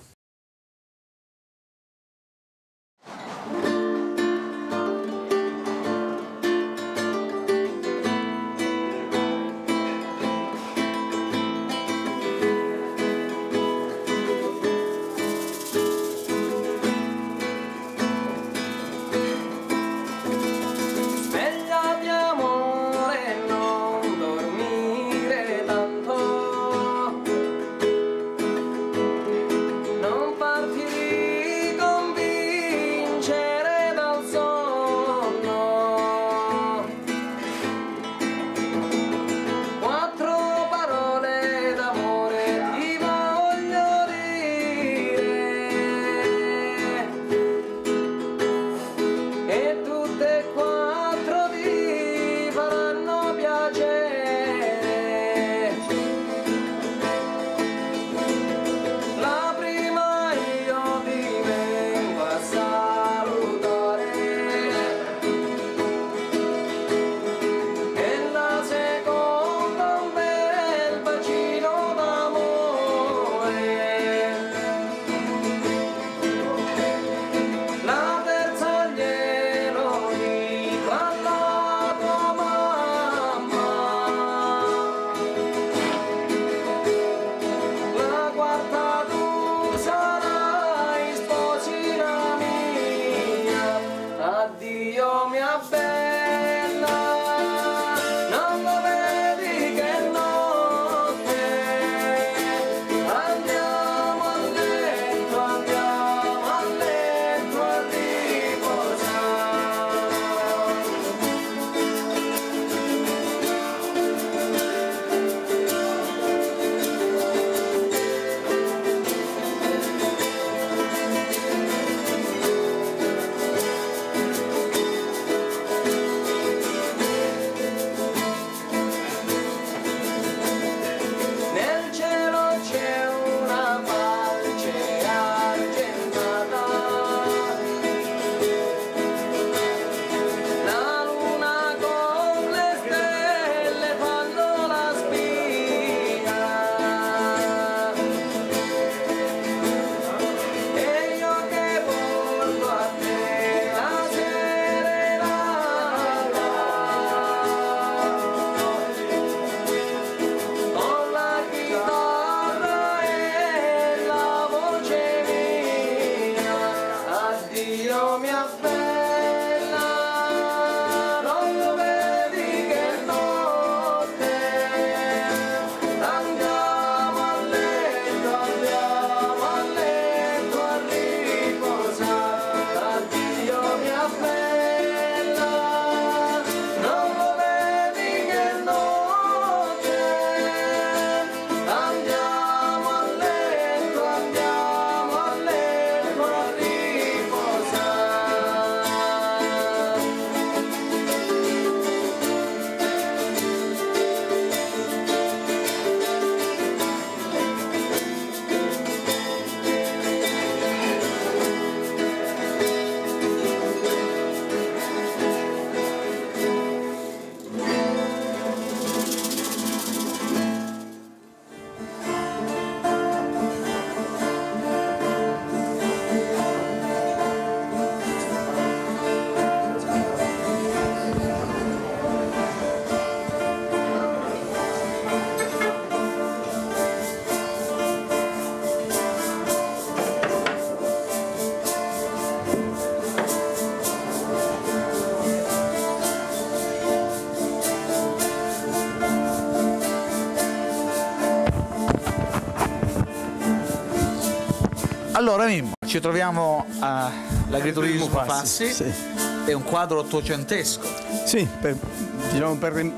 Allora Mimmo, ci troviamo all'agriturismo Fassi, sì. È un quadro ottocentesco. Sì, diciamo per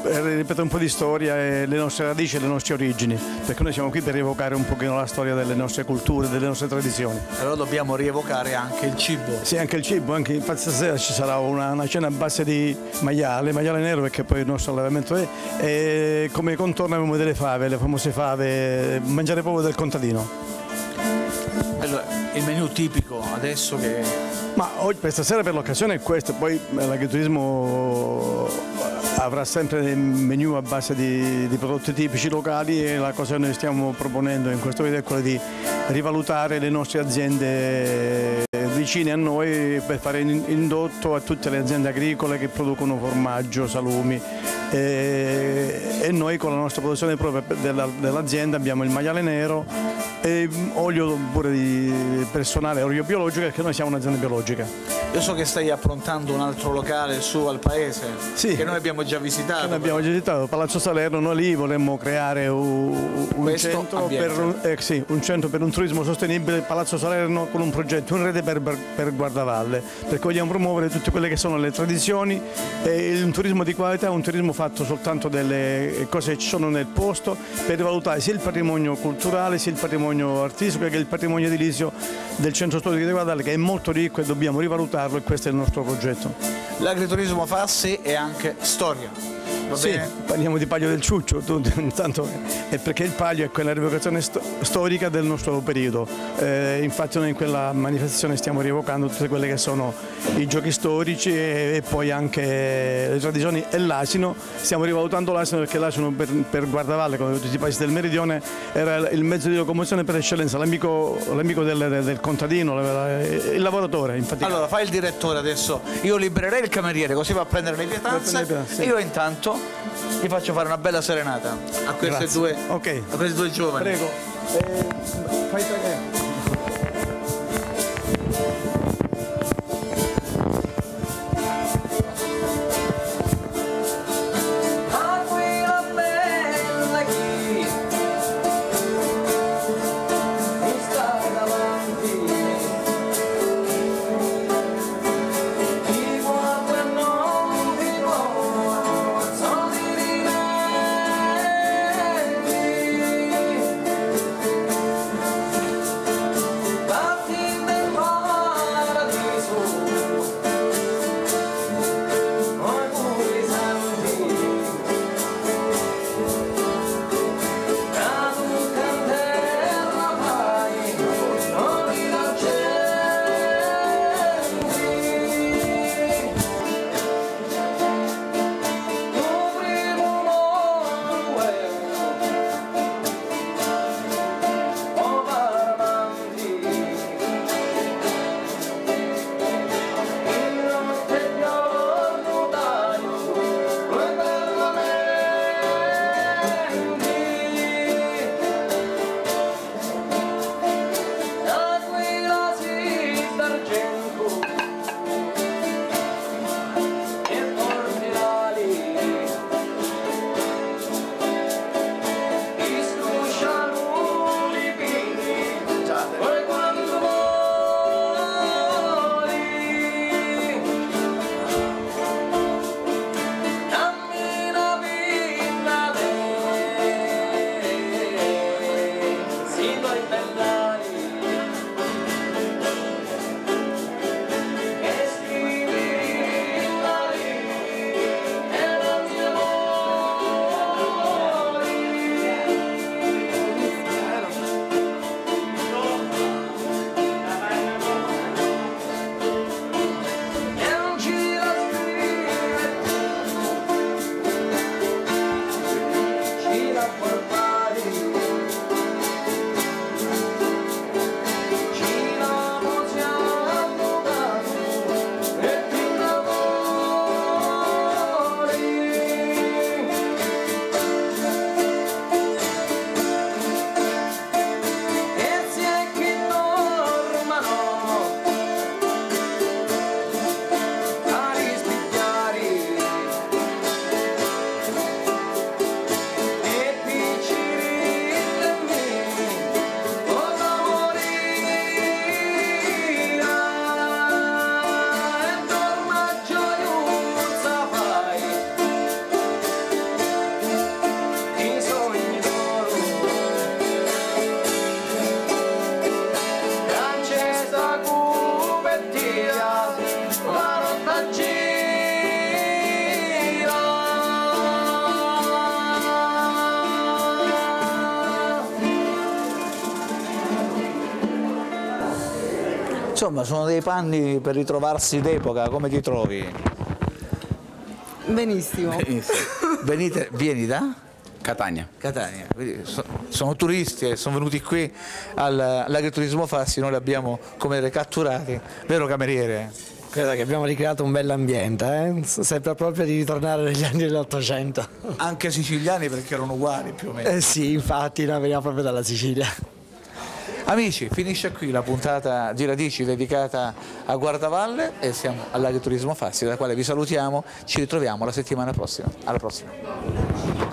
ripetere un po' di storia e le nostre radici e le nostre origini, perché noi siamo qui per rievocare un pochino la storia delle nostre culture, delle nostre tradizioni. Allora dobbiamo rievocare anche il cibo. Sì, anche il cibo, anche infatti stasera ci sarà una cena a base di maiale nero, perché poi il nostro allevamento è, e come contorno abbiamo delle fave, le famose fave, mangiare proprio del contadino. Allora, il menù tipico adesso che... Ma oggi, per stasera per l'occasione è questo, poi l'agriturismo avrà sempre dei menù a base di prodotti tipici locali, e la cosa che noi stiamo proponendo in questo video è quella di rivalutare le nostre aziende vicine a noi per fare indotto a tutte le aziende agricole che producono formaggio, salumi, e noi con la nostra produzione propria dell'azienda abbiamo il maiale nero e olio pure di personale, olio biologico, perché noi siamo un'azienda biologica. Io so che stai approntando un altro locale su al paese, sì, che noi abbiamo già visitato. Noi abbiamo già visitato Palazzo Salerno, noi lì vorremmo creare un centro per un turismo sostenibile, Palazzo Salerno, con un progetto, un rete per Guardavalle, perché vogliamo promuovere tutte quelle che sono le tradizioni e un turismo di qualità, un turismo fatto soltanto delle cose che ci sono nel posto, per rivalutare sia il patrimonio culturale, sia il patrimonio artistico che il patrimonio edilizio del centro storico di Guardavalle, che è molto ricco e dobbiamo rivalutarlo, e questo è il nostro progetto. L'agriturismo fa sì e anche storia. Sì, parliamo di Palio del Ciuccio, intanto è perché il Palio è quella rievocazione storica del nostro periodo. Infatti noi in quella manifestazione stiamo rievocando tutte quelle che sono i giochi storici e poi anche le tradizioni, e l'asino. Stiamo rivalutando l'asino perché l'asino per Guardavalle, come tutti i paesi del meridione, era il mezzo di locomozione per eccellenza, l'amico del contadino, il lavoratore. Infatti. Allora fai il direttore adesso, io libererei il cameriere così va a prendere le pietanze, e io intanto vi faccio fare una bella serenata a queste due giovani. Prego. Fai Insomma, sono dei panni per ritrovarsi d'epoca, come ti trovi? Benissimo. Vieni da? Catania. Catania, sono turisti e sono venuti qui all'agriturismo Fassi, noi li abbiamo come dire catturati, vero cameriere? Credo che abbiamo ricreato un bell'ambiente, sembra proprio di ritornare negli anni dell'Ottocento. Anche siciliani perché erano uguali più o meno. Sì, infatti noi veniamo proprio dalla Sicilia. Amici, finisce qui la puntata di Radici dedicata a Guardavalle e siamo all'agriturismo Fassi, da quale vi salutiamo, ci ritroviamo la settimana prossima. Alla prossima.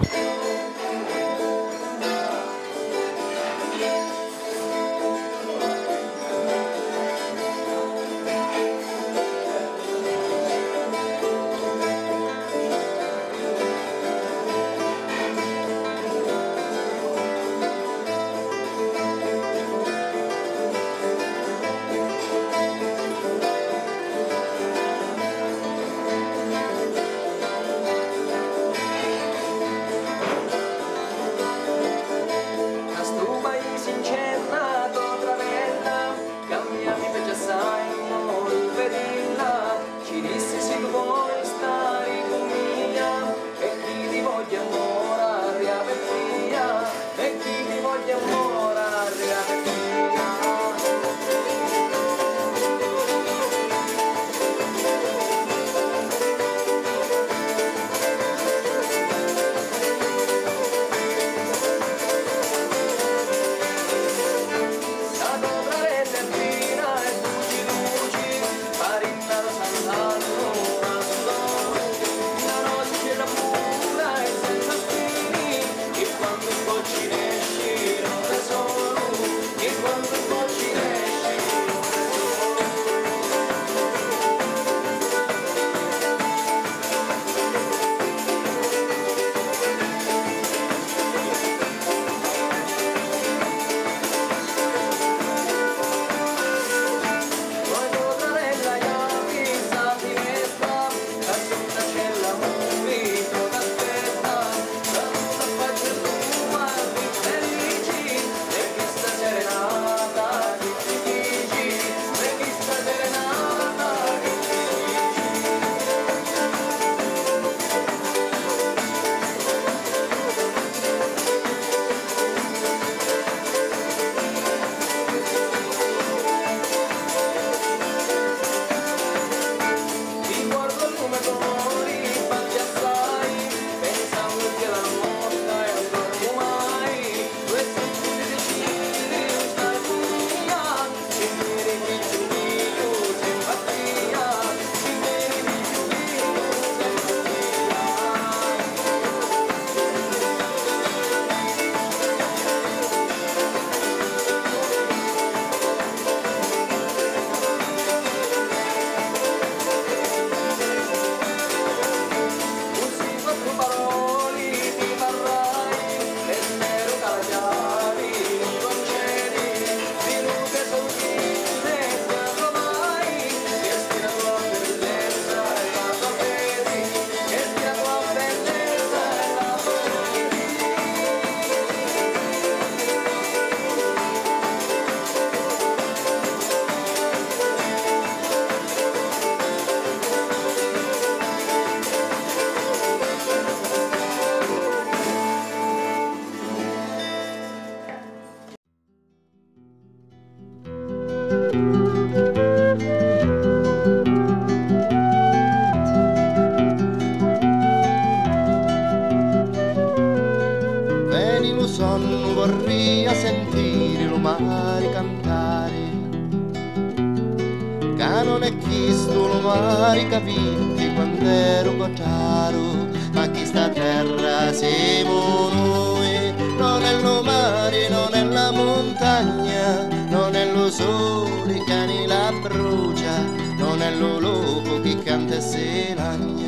Capiti quando ero cotaro, ma chi sta terra siamo noi, non è lo mare, non è la montagna, non è lo sole che ne la brucia, non è lo loco che canta e se lagna.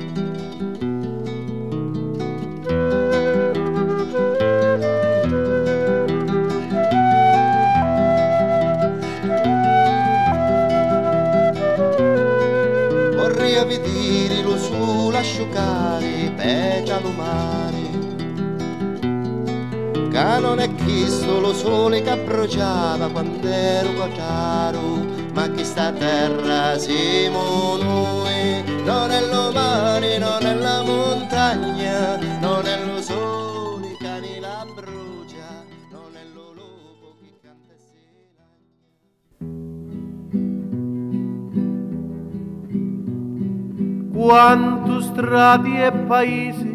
Vedirlo sull'asciugare pegia lo mare, che non è questo lo sole che bruciava quando ero cotaro, ma questa terra siamo noi, non è lo mare, non è la montagna, non è lo sole che ne la brucia, non è lo lupo che canta e se la... Quanto strati e paesi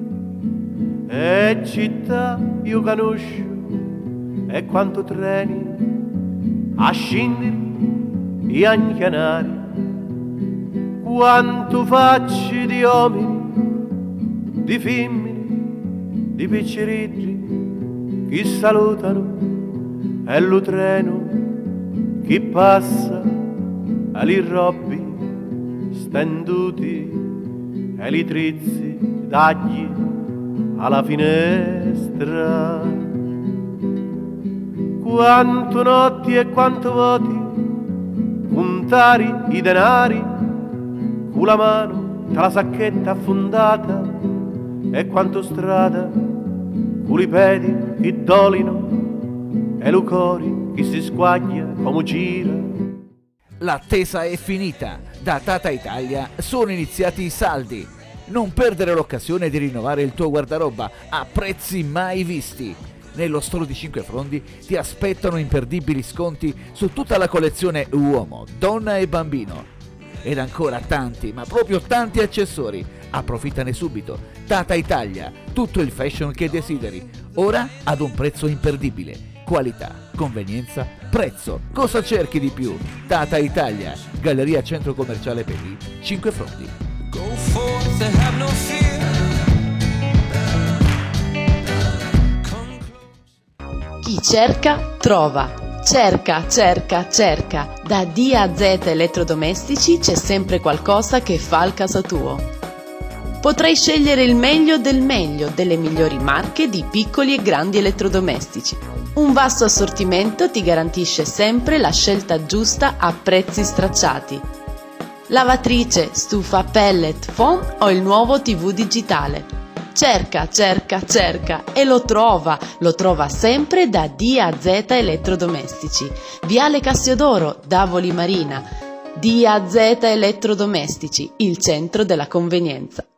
e città io conosco, e quanto treni a scendere e a chianare, quanto facce di uomini, di femmine, di picciridri che salutano, e lo treno che passa ali robbi stenduti e li trizzi dagli alla finestra. Quanto notti e quanto voti, puntari i denari, con la mano tra la sacchetta affondata, e quanto strada, con i piedi che dolino, e lo cori che si squaglia come gira. L'attesa è finita, da Tata Italia sono iniziati i saldi. Non perdere l'occasione di rinnovare il tuo guardaroba a prezzi mai visti. Nello store di Cinque Frondi ti aspettano imperdibili sconti su tutta la collezione uomo, donna e bambino. Ed ancora tanti, ma proprio tanti accessori. Approfittane subito. Tata Italia, tutto il fashion che desideri, ora ad un prezzo imperdibile. Qualità, convenienza, prezzo. Cosa cerchi di più? Tata Italia, Galleria Centro Commerciale Peli, Cinque Frondi. Chi cerca, trova. Cerca, cerca, cerca. Da D a Z Elettrodomestici c'è sempre qualcosa che fa al caso tuo. Potrai scegliere il meglio delle migliori marche di piccoli e grandi elettrodomestici. Un vasto assortimento ti garantisce sempre la scelta giusta a prezzi stracciati. Lavatrice, stufa, pellet, foam o il nuovo TV digitale. Cerca, cerca, cerca e lo trova sempre da D a Z Elettrodomestici. Viale Cassiodoro, Davoli Marina. D a Z Elettrodomestici, il centro della convenienza.